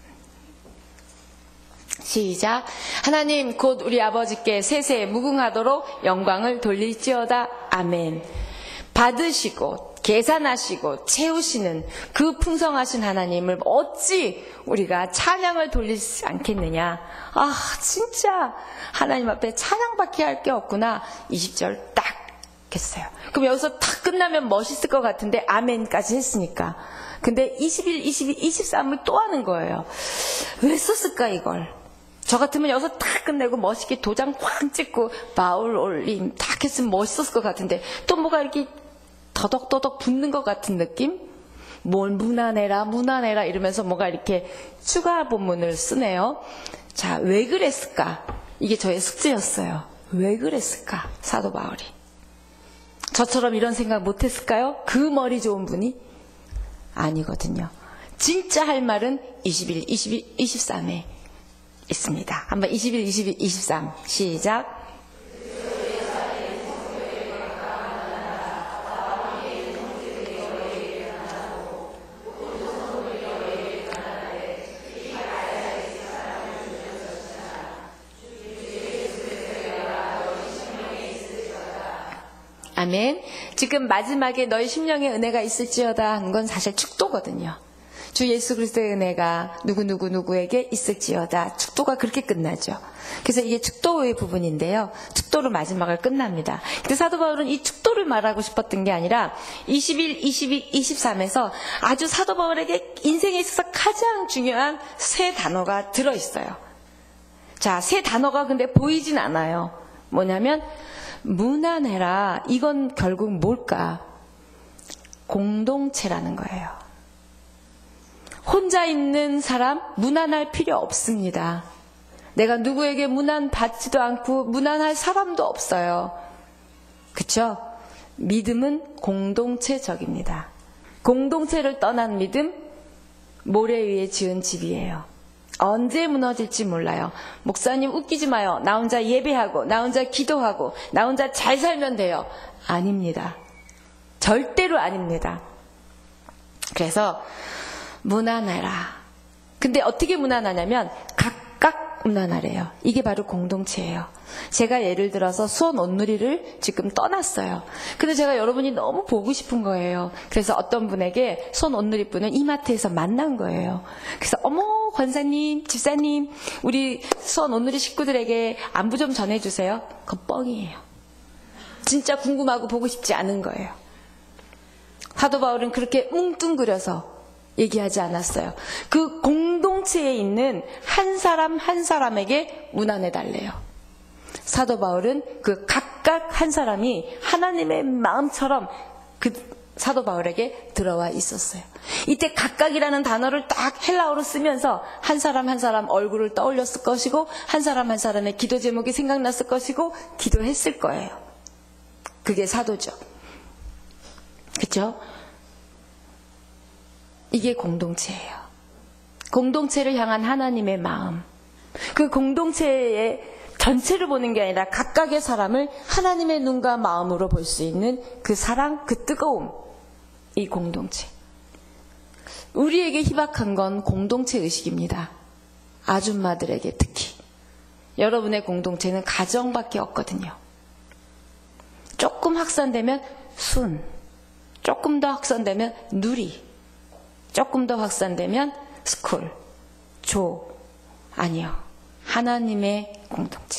시작. 하나님 곧 우리 아버지께 세세 무궁하도록 영광을 돌릴지어다. 아멘. 받으시고 계산하시고 채우시는 그 풍성하신 하나님을 어찌 우리가 찬양을 돌리지 않겠느냐. 아, 진짜 하나님 앞에 찬양밖에 할 게 없구나. 이십 절 딱 했어요. 그럼 여기서 딱 끝나면 멋있을 것 같은데 아멘까지 했으니까. 근데 이십일, 이십이, 이십삼을 또 하는 거예요. 왜 썼을까 이걸? 저 같으면 여기서 딱 끝내고 멋있게 도장 쾅 찍고 바울 올림 딱 했으면 멋있었을 것 같은데 또 뭐가 이렇게 더덕더덕 붙는 것 같은 느낌? 뭘 무난해라 무난해라 이러면서 뭐가 이렇게 추가 본문을 쓰네요. 자, 왜 그랬을까? 이게 저의 숙제였어요. 왜 그랬을까? 사도 바울이. 저처럼 이런 생각 못했을까요? 그 머리 좋은 분이? 아니거든요. 진짜 할 말은 이십일, 이십이, 이십삼에 있습니다. 한번 이십일, 이십이, 이십삼 시작. 아멘. 지금 마지막에 너희 심령에 은혜가 있을지어다 한 건 사실 축도거든요. 주 예수 그리스도의 은혜가 누구누구 누구에게 있을지어다. 축도가 그렇게 끝나죠. 그래서 이게 축도의 부분인데요. 축도로 마지막을 끝납니다. 근데 사도 바울은 이 축도를 말하고 싶었던 게 아니라 이십일, 이십이, 이십삼에서 아주 사도 바울에게 인생에 있어서 가장 중요한 세 단어가 들어있어요. 자, 세 단어가 근데 보이진 않아요. 뭐냐면 무난해라. 이건 결국 뭘까? 공동체라는 거예요. 혼자 있는 사람 무난할 필요 없습니다. 내가 누구에게 무난 받지도 않고 무난할 사람도 없어요. 그쵸? 믿음은 공동체적입니다. 공동체를 떠난 믿음, 모래 위에 지은 집이에요. 언제 무너질지 몰라요. 목사님 웃기지 마요. 나 혼자 예배하고 나 혼자 기도하고 나 혼자 잘 살면 돼요. 아닙니다. 절대로 아닙니다. 그래서 무난해라. 근데 어떻게 무난하냐면 각각 무난하래요. 이게 바로 공동체예요. 제가 예를 들어서 수원 온누리를 지금 떠났어요. 근데 제가 여러분이 너무 보고 싶은 거예요. 그래서 어떤 분에게 수원 온누리 분을 이마트에서 만난 거예요. 그래서 어머 권사님, 집사님, 우리 수원 온누리 식구들에게 안부 좀 전해주세요. 그건 뻥이에요. 진짜 궁금하고 보고 싶지 않은 거예요. 사도 바울은 그렇게 웅뚱그려서 얘기하지 않았어요. 그 공동체에 있는 한 사람 한 사람에게 문안해 달래요. 사도 바울은 그 각각 한 사람이 하나님의 마음처럼 그 사도 바울에게 들어와 있었어요. 이때 각각이라는 단어를 딱 헬라어로 쓰면서 한 사람 한 사람 얼굴을 떠올렸을 것이고 한 사람 한 사람의 기도 제목이 생각났을 것이고 기도했을 거예요. 그게 사도죠. 그렇죠? 이게 공동체예요. 공동체를 향한 하나님의 마음. 그 공동체의 전체를 보는 게 아니라 각각의 사람을 하나님의 눈과 마음으로 볼 수 있는 그 사랑, 그 뜨거움. 이 공동체. 우리에게 희박한 건 공동체 의식입니다. 아줌마들에게 특히. 여러분의 공동체는 가정밖에 없거든요. 조금 확산되면 순, 조금 더 확산되면 누리, 조금 더 확산되면 스쿨, 조, 아니요. 하나님의 공동체.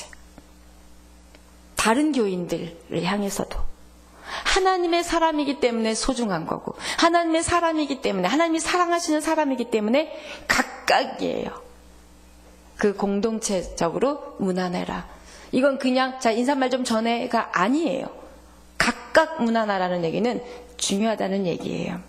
다른 교인들을 향해서도 하나님의 사람이기 때문에 소중한 거고 하나님의 사람이기 때문에 하나님이 사랑하시는 사람이기 때문에 각각이에요. 그 공동체적으로 무난해라. 이건 그냥 자 인사말 좀 전해가 아니에요. 각각 무난하라는 얘기는 중요하다는 얘기예요.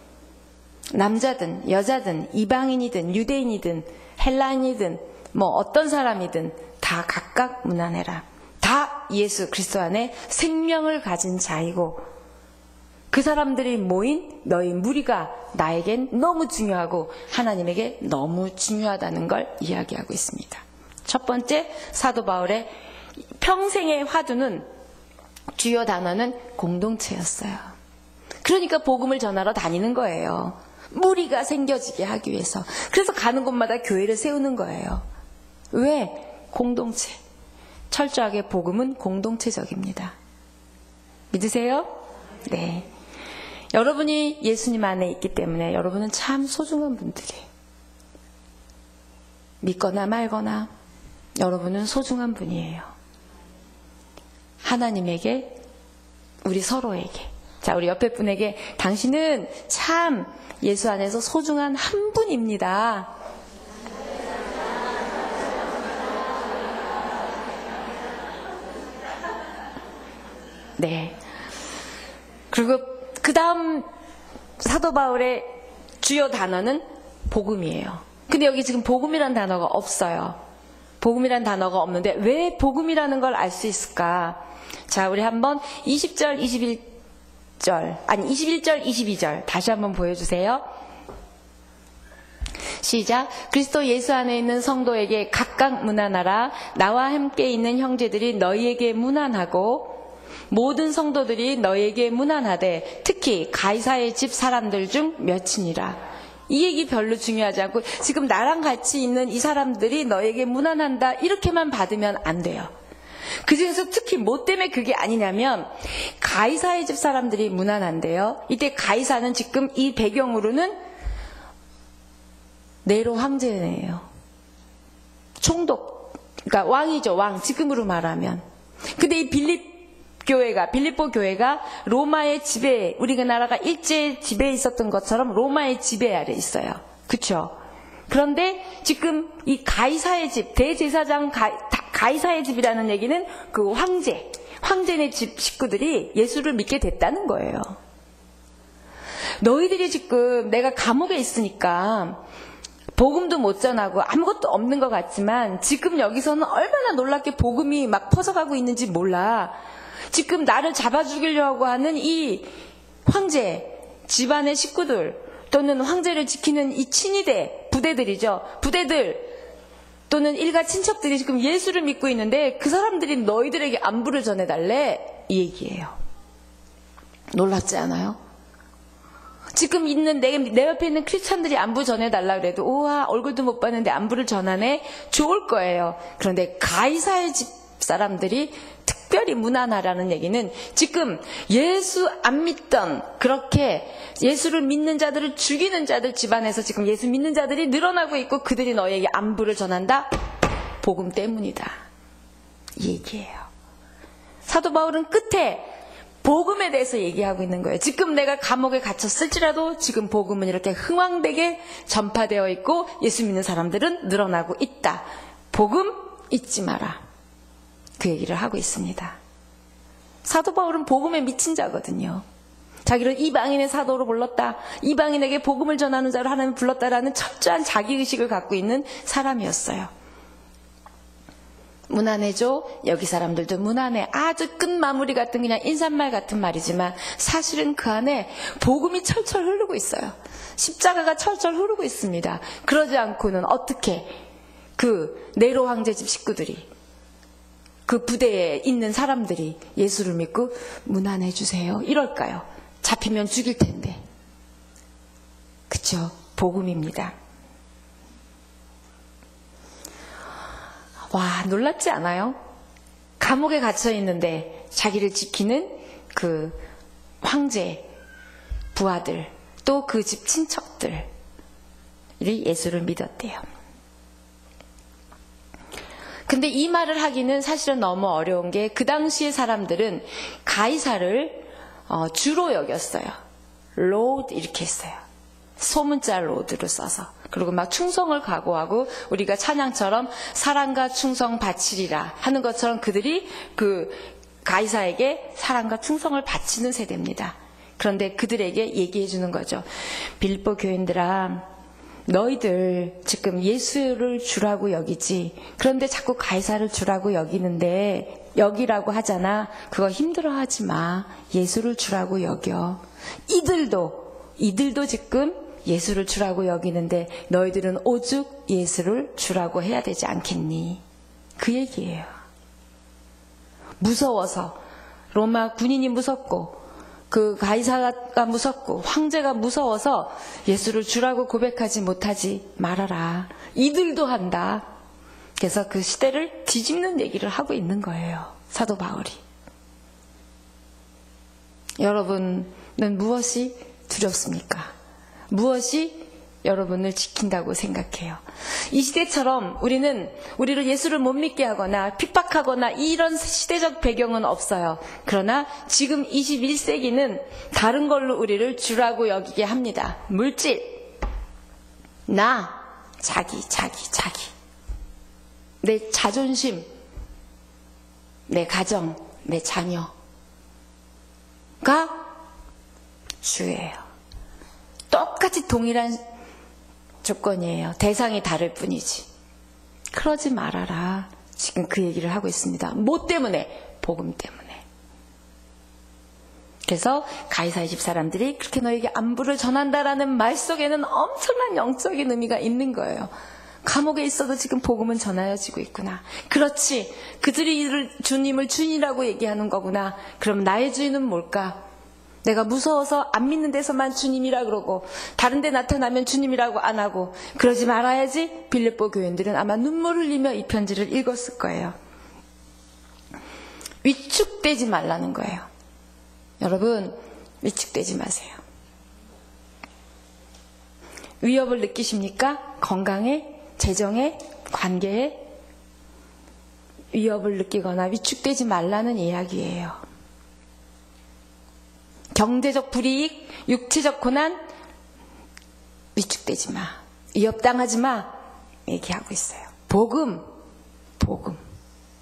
남자든 여자든 이방인이든 유대인이든 헬라인이든 뭐 어떤 사람이든 다 각각 무난해라. 다 예수 그리스도 안에 생명을 가진 자이고 그 사람들이 모인 너희 무리가 나에겐 너무 중요하고 하나님에게 너무 중요하다는 걸 이야기하고 있습니다. 첫 번째 사도 바울의 평생의 화두는 주요 단어는 공동체였어요. 그러니까 복음을 전하러 다니는 거예요. 무리가 생겨지게 하기 위해서. 그래서 가는 곳마다 교회를 세우는 거예요. 왜? 공동체. 철저하게 복음은 공동체적입니다. 믿으세요? 네. 여러분이 예수님 안에 있기 때문에 여러분은 참 소중한 분들이에요. 믿거나 말거나 여러분은 소중한 분이에요. 하나님에게, 우리 서로에게. 자, 우리 옆에 분에게 당신은 참 예수 안에서 소중한 한 분입니다. 네. 그리고 그 다음 사도 바울의 주요 단어는 복음이에요. 근데 여기 지금 복음이란 단어가 없어요. 복음이란 단어가 없는데 왜 복음이라는 걸 알 수 있을까? 자, 우리 한번 이십 절, 이십일 절, 아니 이십일 절, 이십이 절 다시 한번 보여주세요. 시작. 그리스도 예수 안에 있는 성도에게 각각 문안하라. 나와 함께 있는 형제들이 너희에게 문안하고 모든 성도들이 너희에게 문안하되 특히 가이사의 집 사람들 중 몇이니라. 이 얘기 별로 중요하지 않고 지금 나랑 같이 있는 이 사람들이 너에게 문안한다 이렇게만 받으면 안 돼요. 그중에서 특히 뭐 때문에 그게 아니냐면 가이사의 집 사람들이 문안한대요. 이때 가이사는 지금 이 배경으로는 네로 황제예요. 총독, 그러니까 왕이죠. 왕, 지금으로 말하면. 근데 이 빌립 교회가, 빌립보 교회가 로마의 지배, 우리 그 나라가 일제 지배에 있었던 것처럼 로마의 지배 아래 있어요. 그쵸? 그런데 지금 이 가이사의 집, 대제사장 가, 가이사의 집이라는 얘기는 그 황제, 황제네 집 식구들이 예수를 믿게 됐다는 거예요. 너희들이 지금 내가 감옥에 있으니까 복음도 못 전하고 아무것도 없는 것 같지만 지금 여기서는 얼마나 놀랍게 복음이 막 퍼져가고 있는지 몰라. 지금 나를 잡아 죽이려고 하는 이 황제, 집안의 식구들 또는 황제를 지키는 이 친위대, 부대들이죠. 부대들 또는 일가 친척들이 지금 예수를 믿고 있는데 그 사람들이 너희들에게 안부를 전해달래, 이 얘기예요. 놀랍지 않아요? 지금 있는 내, 내 옆에 있는 크리스찬들이 안부 전해달라 그래도 우와 얼굴도 못 봤는데 안부를 전하네, 좋을 거예요. 그런데 가이사의 집 사람들이 특별히 무난하라는 얘기는 지금 예수 안 믿던, 그렇게 예수를 믿는 자들을 죽이는 자들 집안에서 지금 예수 믿는 자들이 늘어나고 있고 그들이 너에게 안부를 전한다? 복음 때문이다, 이 얘기예요. 사도 바울은 끝에 복음에 대해서 얘기하고 있는 거예요. 지금 내가 감옥에 갇혔을지라도 지금 복음은 이렇게 흥왕되게 전파되어 있고 예수 믿는 사람들은 늘어나고 있다. 복음 잊지 마라, 그 얘기를 하고 있습니다. 사도 바울은 복음에 미친 자거든요. 자기를 이방인의 사도로 불렀다, 이방인에게 복음을 전하는 자로 하나님 불렀다라는 철저한 자기의식을 갖고 있는 사람이었어요. 무난해죠? 여기 사람들도 무난해. 아주 끝마무리 같은 그냥 인사말 같은 말이지만 사실은 그 안에 복음이 철철 흐르고 있어요. 십자가가 철철 흐르고 있습니다. 그러지 않고는 어떻게 그 네로 황제 집 식구들이, 그 부대에 있는 사람들이 예수를 믿고 무난해 주세요 이럴까요? 잡히면 죽일 텐데. 그쵸? 복음입니다. 와, 놀랍지 않아요? 감옥에 갇혀 있는데 자기를 지키는 그 황제 부하들, 또 그 집 친척들이 예수를 믿었대요. 근데 이 말을 하기는 사실은 너무 어려운 게 그 당시의 사람들은 가이사를 어, 주로 여겼어요. 로드 이렇게 했어요. 소문자 로드로 써서. 그리고 막 충성을 각오하고 우리가 찬양처럼 사랑과 충성 바치리라 하는 것처럼 그들이 그 가이사에게 사랑과 충성을 바치는 세대입니다. 그런데 그들에게 얘기해 주는 거죠. 빌립보 교인들아, 너희들 지금 예수를 주라고 여기지, 그런데 자꾸 가이사를 주라고 여기는데 여기라고 하잖아. 그거 힘들어하지 마. 예수를 주라고 여겨. 이들도 이들도 지금 예수를 주라고 여기는데 너희들은 오죽 예수를 주라고 해야 되지 않겠니? 그 얘기예요. 무서워서, 로마 군인이 무섭고 그 가이사가 무섭고 황제가 무서워서 예수를 주라고 고백하지 못하지 말아라. 이들도 한다. 그래서 그 시대를 뒤집는 얘기를 하고 있는 거예요, 사도 바울이. 여러분은 무엇이 두렵습니까? 무엇이 여러분을 지킨다고 생각해요? 이 시대처럼 우리는 우리를 예수를 못 믿게 하거나 핍박하거나 이런 시대적 배경은 없어요. 그러나 지금 이십일 세기는 다른 걸로 우리를 주라고 여기게 합니다. 물질, 나, 자기, 자기, 자기. 내 자존심, 내 가정, 내 자녀가 주예요. 똑같이 동일한 조건이에요. 대상이 다를 뿐이지. 그러지 말아라. 지금 그 얘기를 하고 있습니다. 뭐 때문에? 복음 때문에. 그래서 가이사의 집 사람들이 그렇게 너에게 안부를 전한다라는 말 속에는 엄청난 영적인 의미가 있는 거예요. 감옥에 있어도 지금 복음은 전하여지고 있구나. 그렇지. 그들이 주님을 주인이라고 얘기하는 거구나. 그럼 나의 주인은 뭘까? 내가 무서워서 안 믿는 데서만 주님이라 그러고 다른 데 나타나면 주님이라고 안 하고 그러지 말아야지. 빌립보 교인들은 아마 눈물 흘리며 이 편지를 읽었을 거예요. 위축되지 말라는 거예요. 여러분, 위축되지 마세요. 위협을 느끼십니까? 건강에, 재정에, 관계에 위협을 느끼거나 위축되지 말라는 이야기예요. 경제적 불이익, 육체적 고난, 위축되지 마. 위협당하지 마. 얘기하고 있어요. 복음, 복음.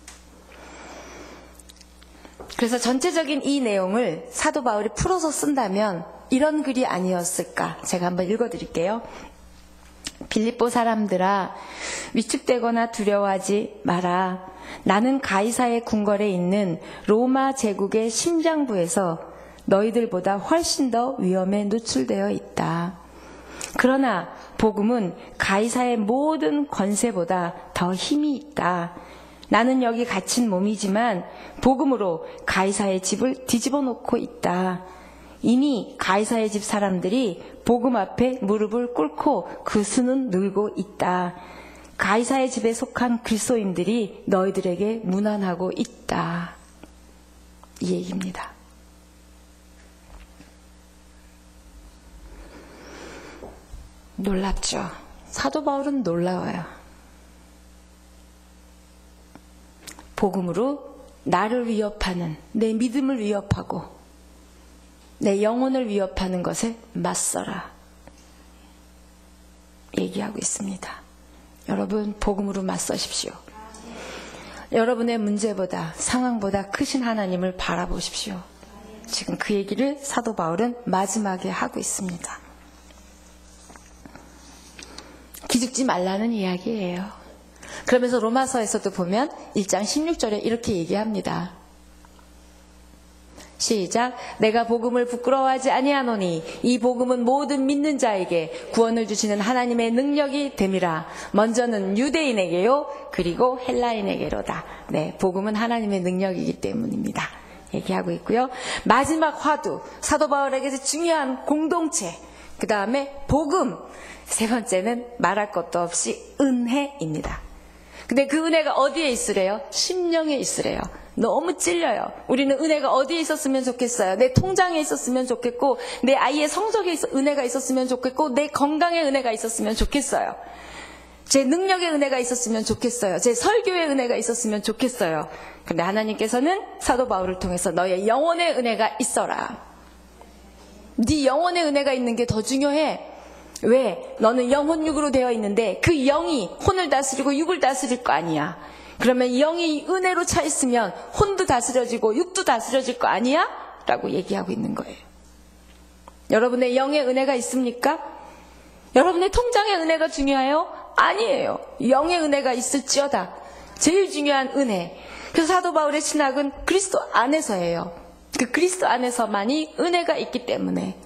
그래서 전체적인 이 내용을 사도 바울이 풀어서 쓴다면 이런 글이 아니었을까? 제가 한번 읽어드릴게요. 빌립보 사람들아, 위축되거나 두려워하지 마라. 나는 가이사의 궁궐에 있는 로마 제국의 심장부에서 너희들보다 훨씬 더 위험에 노출되어 있다. 그러나 복음은 가이사의 모든 권세보다 더 힘이 있다. 나는 여기 갇힌 몸이지만 복음으로 가이사의 집을 뒤집어 놓고 있다. 이미 가이사의 집 사람들이 복음 앞에 무릎을 꿇고 그 수는 늘고 있다. 가이사의 집에 속한 그리스도인들이 너희들에게 문안하고 있다. 이 얘기입니다. 놀랍죠? 사도 바울은 놀라워요. 복음으로 나를 위협하는, 내 믿음을 위협하고 내 영혼을 위협하는 것에 맞서라 얘기하고 있습니다. 여러분, 복음으로 맞서십시오. 여러분의 문제보다, 상황보다 크신 하나님을 바라보십시오. 지금 그 얘기를 사도 바울은 마지막에 하고 있습니다. 기죽지 말라는 이야기예요. 그러면서 로마서에서도 보면 일 장 십육 절에 이렇게 얘기합니다. 시작. 내가 복음을 부끄러워하지 아니하노니 이 복음은 모든 믿는 자에게 구원을 주시는 하나님의 능력이 됨이라. 먼저는 유대인에게요, 그리고 헬라인에게로다. 네, 복음은 하나님의 능력이기 때문입니다. 얘기하고 있고요. 마지막 화두, 사도 바울에게서 중요한 공동체, 그 다음에 복음, 세 번째는 말할 것도 없이 은혜입니다. 근데 그 은혜가 어디에 있으래요? 심령에 있으래요. 너무 찔려요. 우리는 은혜가 어디에 있었으면 좋겠어요? 내 통장에 있었으면 좋겠고, 내 아이의 성적에 있, 은혜가 있었으면 좋겠고, 내 건강에 은혜가 있었으면 좋겠어요. 제 능력에 은혜가 있었으면 좋겠어요. 제 설교에 은혜가 있었으면 좋겠어요. 근데 하나님께서는 사도 바울을 통해서 너의 영혼의 은혜가 있어라. 네 영혼의 은혜가 있는 게 더 중요해. 왜? 너는 영혼 육으로 되어 있는데 그 영이 혼을 다스리고 육을 다스릴 거 아니야. 그러면 영이 은혜로 차 있으면 혼도 다스려지고 육도 다스려질 거 아니야? 라고 얘기하고 있는 거예요. 여러분의 영의 은혜가 있습니까? 여러분의 통장의 은혜가 중요해요? 아니에요. 영의 은혜가 있을지어다. 제일 중요한 은혜. 그래서 사도 바울의 신학은 그리스도 안에서예요. 그 그리스도 안에서만이 은혜가 있기 때문에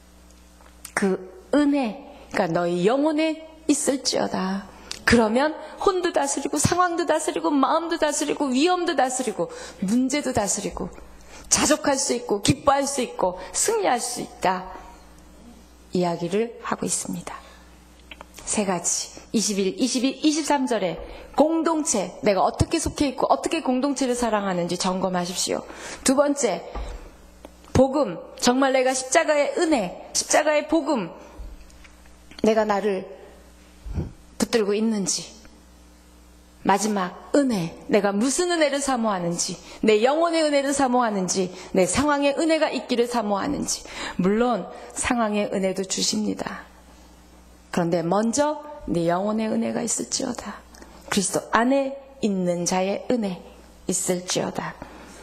그 은혜, 그러니까 너희 영혼에 있을지어다. 그러면 혼도 다스리고 상황도 다스리고 마음도 다스리고 위험도 다스리고 문제도 다스리고 자족할 수 있고 기뻐할 수 있고 승리할 수 있다. 이야기를 하고 있습니다. 세 가지. 이십일, 이십이, 이십삼 절에 공동체, 내가 어떻게 속해 있고 어떻게 공동체를 사랑하는지 점검하십시오. 두 번째, 복음, 정말 내가 십자가의 은혜, 십자가의 복음, 내가 나를 붙들고 있는지. 마지막, 은혜, 내가 무슨 은혜를 사모하는지, 내 영혼의 은혜를 사모하는지, 내 상황의 은혜가 있기를 사모하는지. 물론 상황의 은혜도 주십니다. 그런데 먼저 내 영혼의 은혜가 있을지어다. 그리스도 안에 있는 자의 은혜 있을지어다.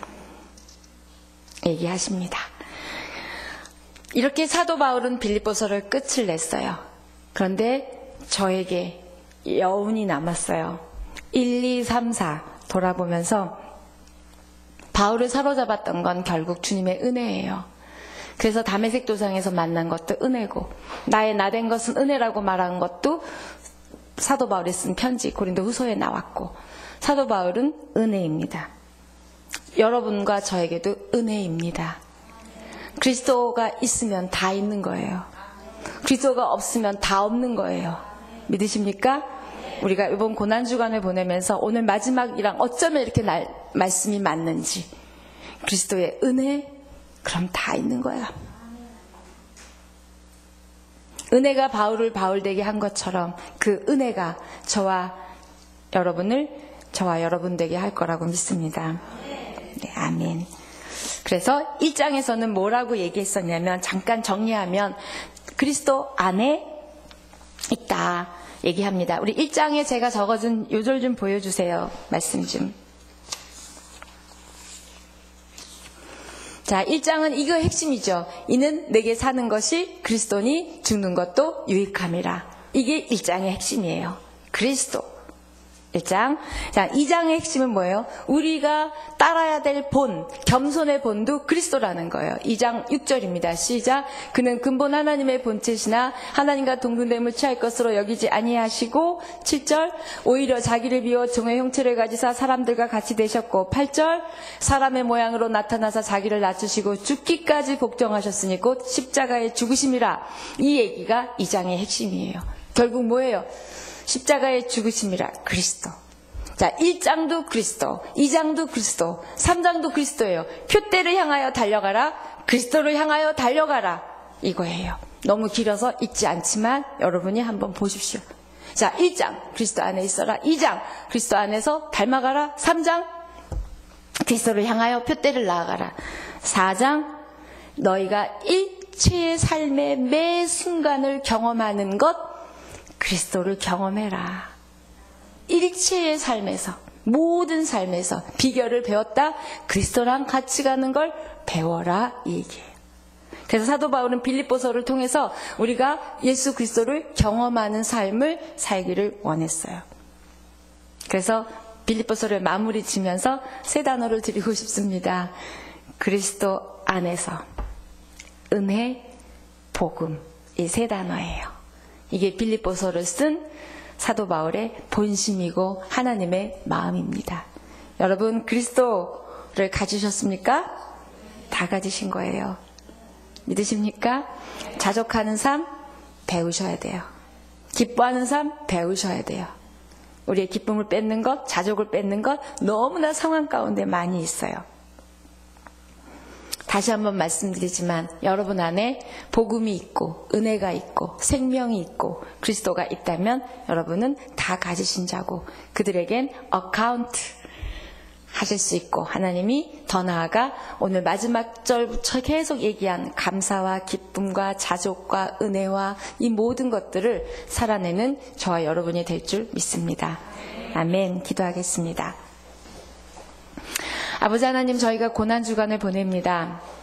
얘기하십니다. 이렇게 사도 바울은 빌립보서를 끝을 냈어요. 그런데 저에게 여운이 남았어요. 일, 이, 삼, 사 돌아보면서 바울을 사로잡았던 건 결국 주님의 은혜예요. 그래서 다메섹 도상에서 만난 것도 은혜고, 나의 나된 것은 은혜라고 말한 것도 사도 바울이 쓴 편지 고린도 후서에 나왔고, 사도 바울은 은혜입니다. 여러분과 저에게도 은혜입니다. 그리스도가 있으면 다 있는 거예요. 그리스도가 없으면 다 없는 거예요. 믿으십니까? 우리가 이번 고난주간을 보내면서 오늘 마지막이랑 어쩌면 이렇게 날, 말씀이 맞는지, 그리스도의 은혜, 그럼 다 있는 거야. 은혜가 바울을 바울되게 한 것처럼 그 은혜가 저와 여러분을, 저와 여러분 되게 할 거라고 믿습니다. 네, 아멘. 그래서 일 장에서는 뭐라고 얘기했었냐면, 잠깐 정리하면 그리스도 안에 있다 얘기합니다. 우리 일 장에 제가 적어준 요절 좀 보여주세요. 말씀 좀. 자, 일 장은 이거 핵심이죠. 이는 내게 사는 것이 그리스도니 죽는 것도 유익함이라. 이게 일 장의 핵심이에요. 그리스도. 일 장. 자, 이 장의 핵심은 뭐예요? 우리가 따라야 될 본, 겸손의 본도 그리스도라는 거예요. 이 장 육 절입니다. 시작. 그는 근본 하나님의 본체시나 하나님과 동등됨을 취할 것으로 여기지 아니하시고, 칠 절. 오히려 자기를 비워 종의 형체를 가지사 사람들과 같이 되셨고, 팔 절. 사람의 모양으로 나타나사 자기를 낮추시고 죽기까지 복종하셨으니 곧 십자가의 죽으심이라. 이 얘기가 이 장의 핵심이에요. 결국 뭐예요? 십자가의 죽으심이라. 그리스도. 자, 일 장도 그리스도, 이 장도 그리스도, 삼 장도 그리스도예요. 표대를 향하여 달려가라. 그리스도를 향하여 달려가라. 이거예요. 너무 길어서 읽지 않지만 여러분이 한번 보십시오. 자, 일 장 그리스도 안에 있어라. 이 장 그리스도 안에서 닮아가라. 삼 장 그리스도를 향하여 표대를 나아가라. 사 장 너희가 일체의 삶의 매 순간을 경험하는 것, 그리스도를 경험해라. 일체의 삶에서, 모든 삶에서 비결을 배웠다. 그리스도랑 같이 가는 걸 배워라. 이 얘기예요. 그래서 사도 바울은 빌립보서를 통해서 우리가 예수 그리스도를 경험하는 삶을 살기를 원했어요. 그래서 빌립보서를 마무리 지면서 세 단어를 드리고 싶습니다. 그리스도 안에서, 은혜, 복음. 이 세 단어예요. 이게 빌립보서를 쓴 사도 바울의 본심이고 하나님의 마음입니다. 여러분, 그리스도를 가지셨습니까? 다 가지신 거예요. 믿으십니까? 자족하는 삶 배우셔야 돼요. 기뻐하는 삶 배우셔야 돼요. 우리의 기쁨을 뺏는 것, 자족을 뺏는 것 너무나 상황 가운데 많이 있어요. 다시 한번 말씀드리지만 여러분 안에 복음이 있고 은혜가 있고 생명이 있고 그리스도가 있다면 여러분은 다 가지신 자고 그들에겐 어카운트 하실 수 있고 하나님이 더 나아가 오늘 마지막 절부터 계속 얘기한 감사와 기쁨과 자족과 은혜와 이 모든 것들을 살아내는 저와 여러분이 될 줄 믿습니다. 아멘. 기도하겠습니다. 아버지 하나님, 저희가 고난주간을 보냅니다.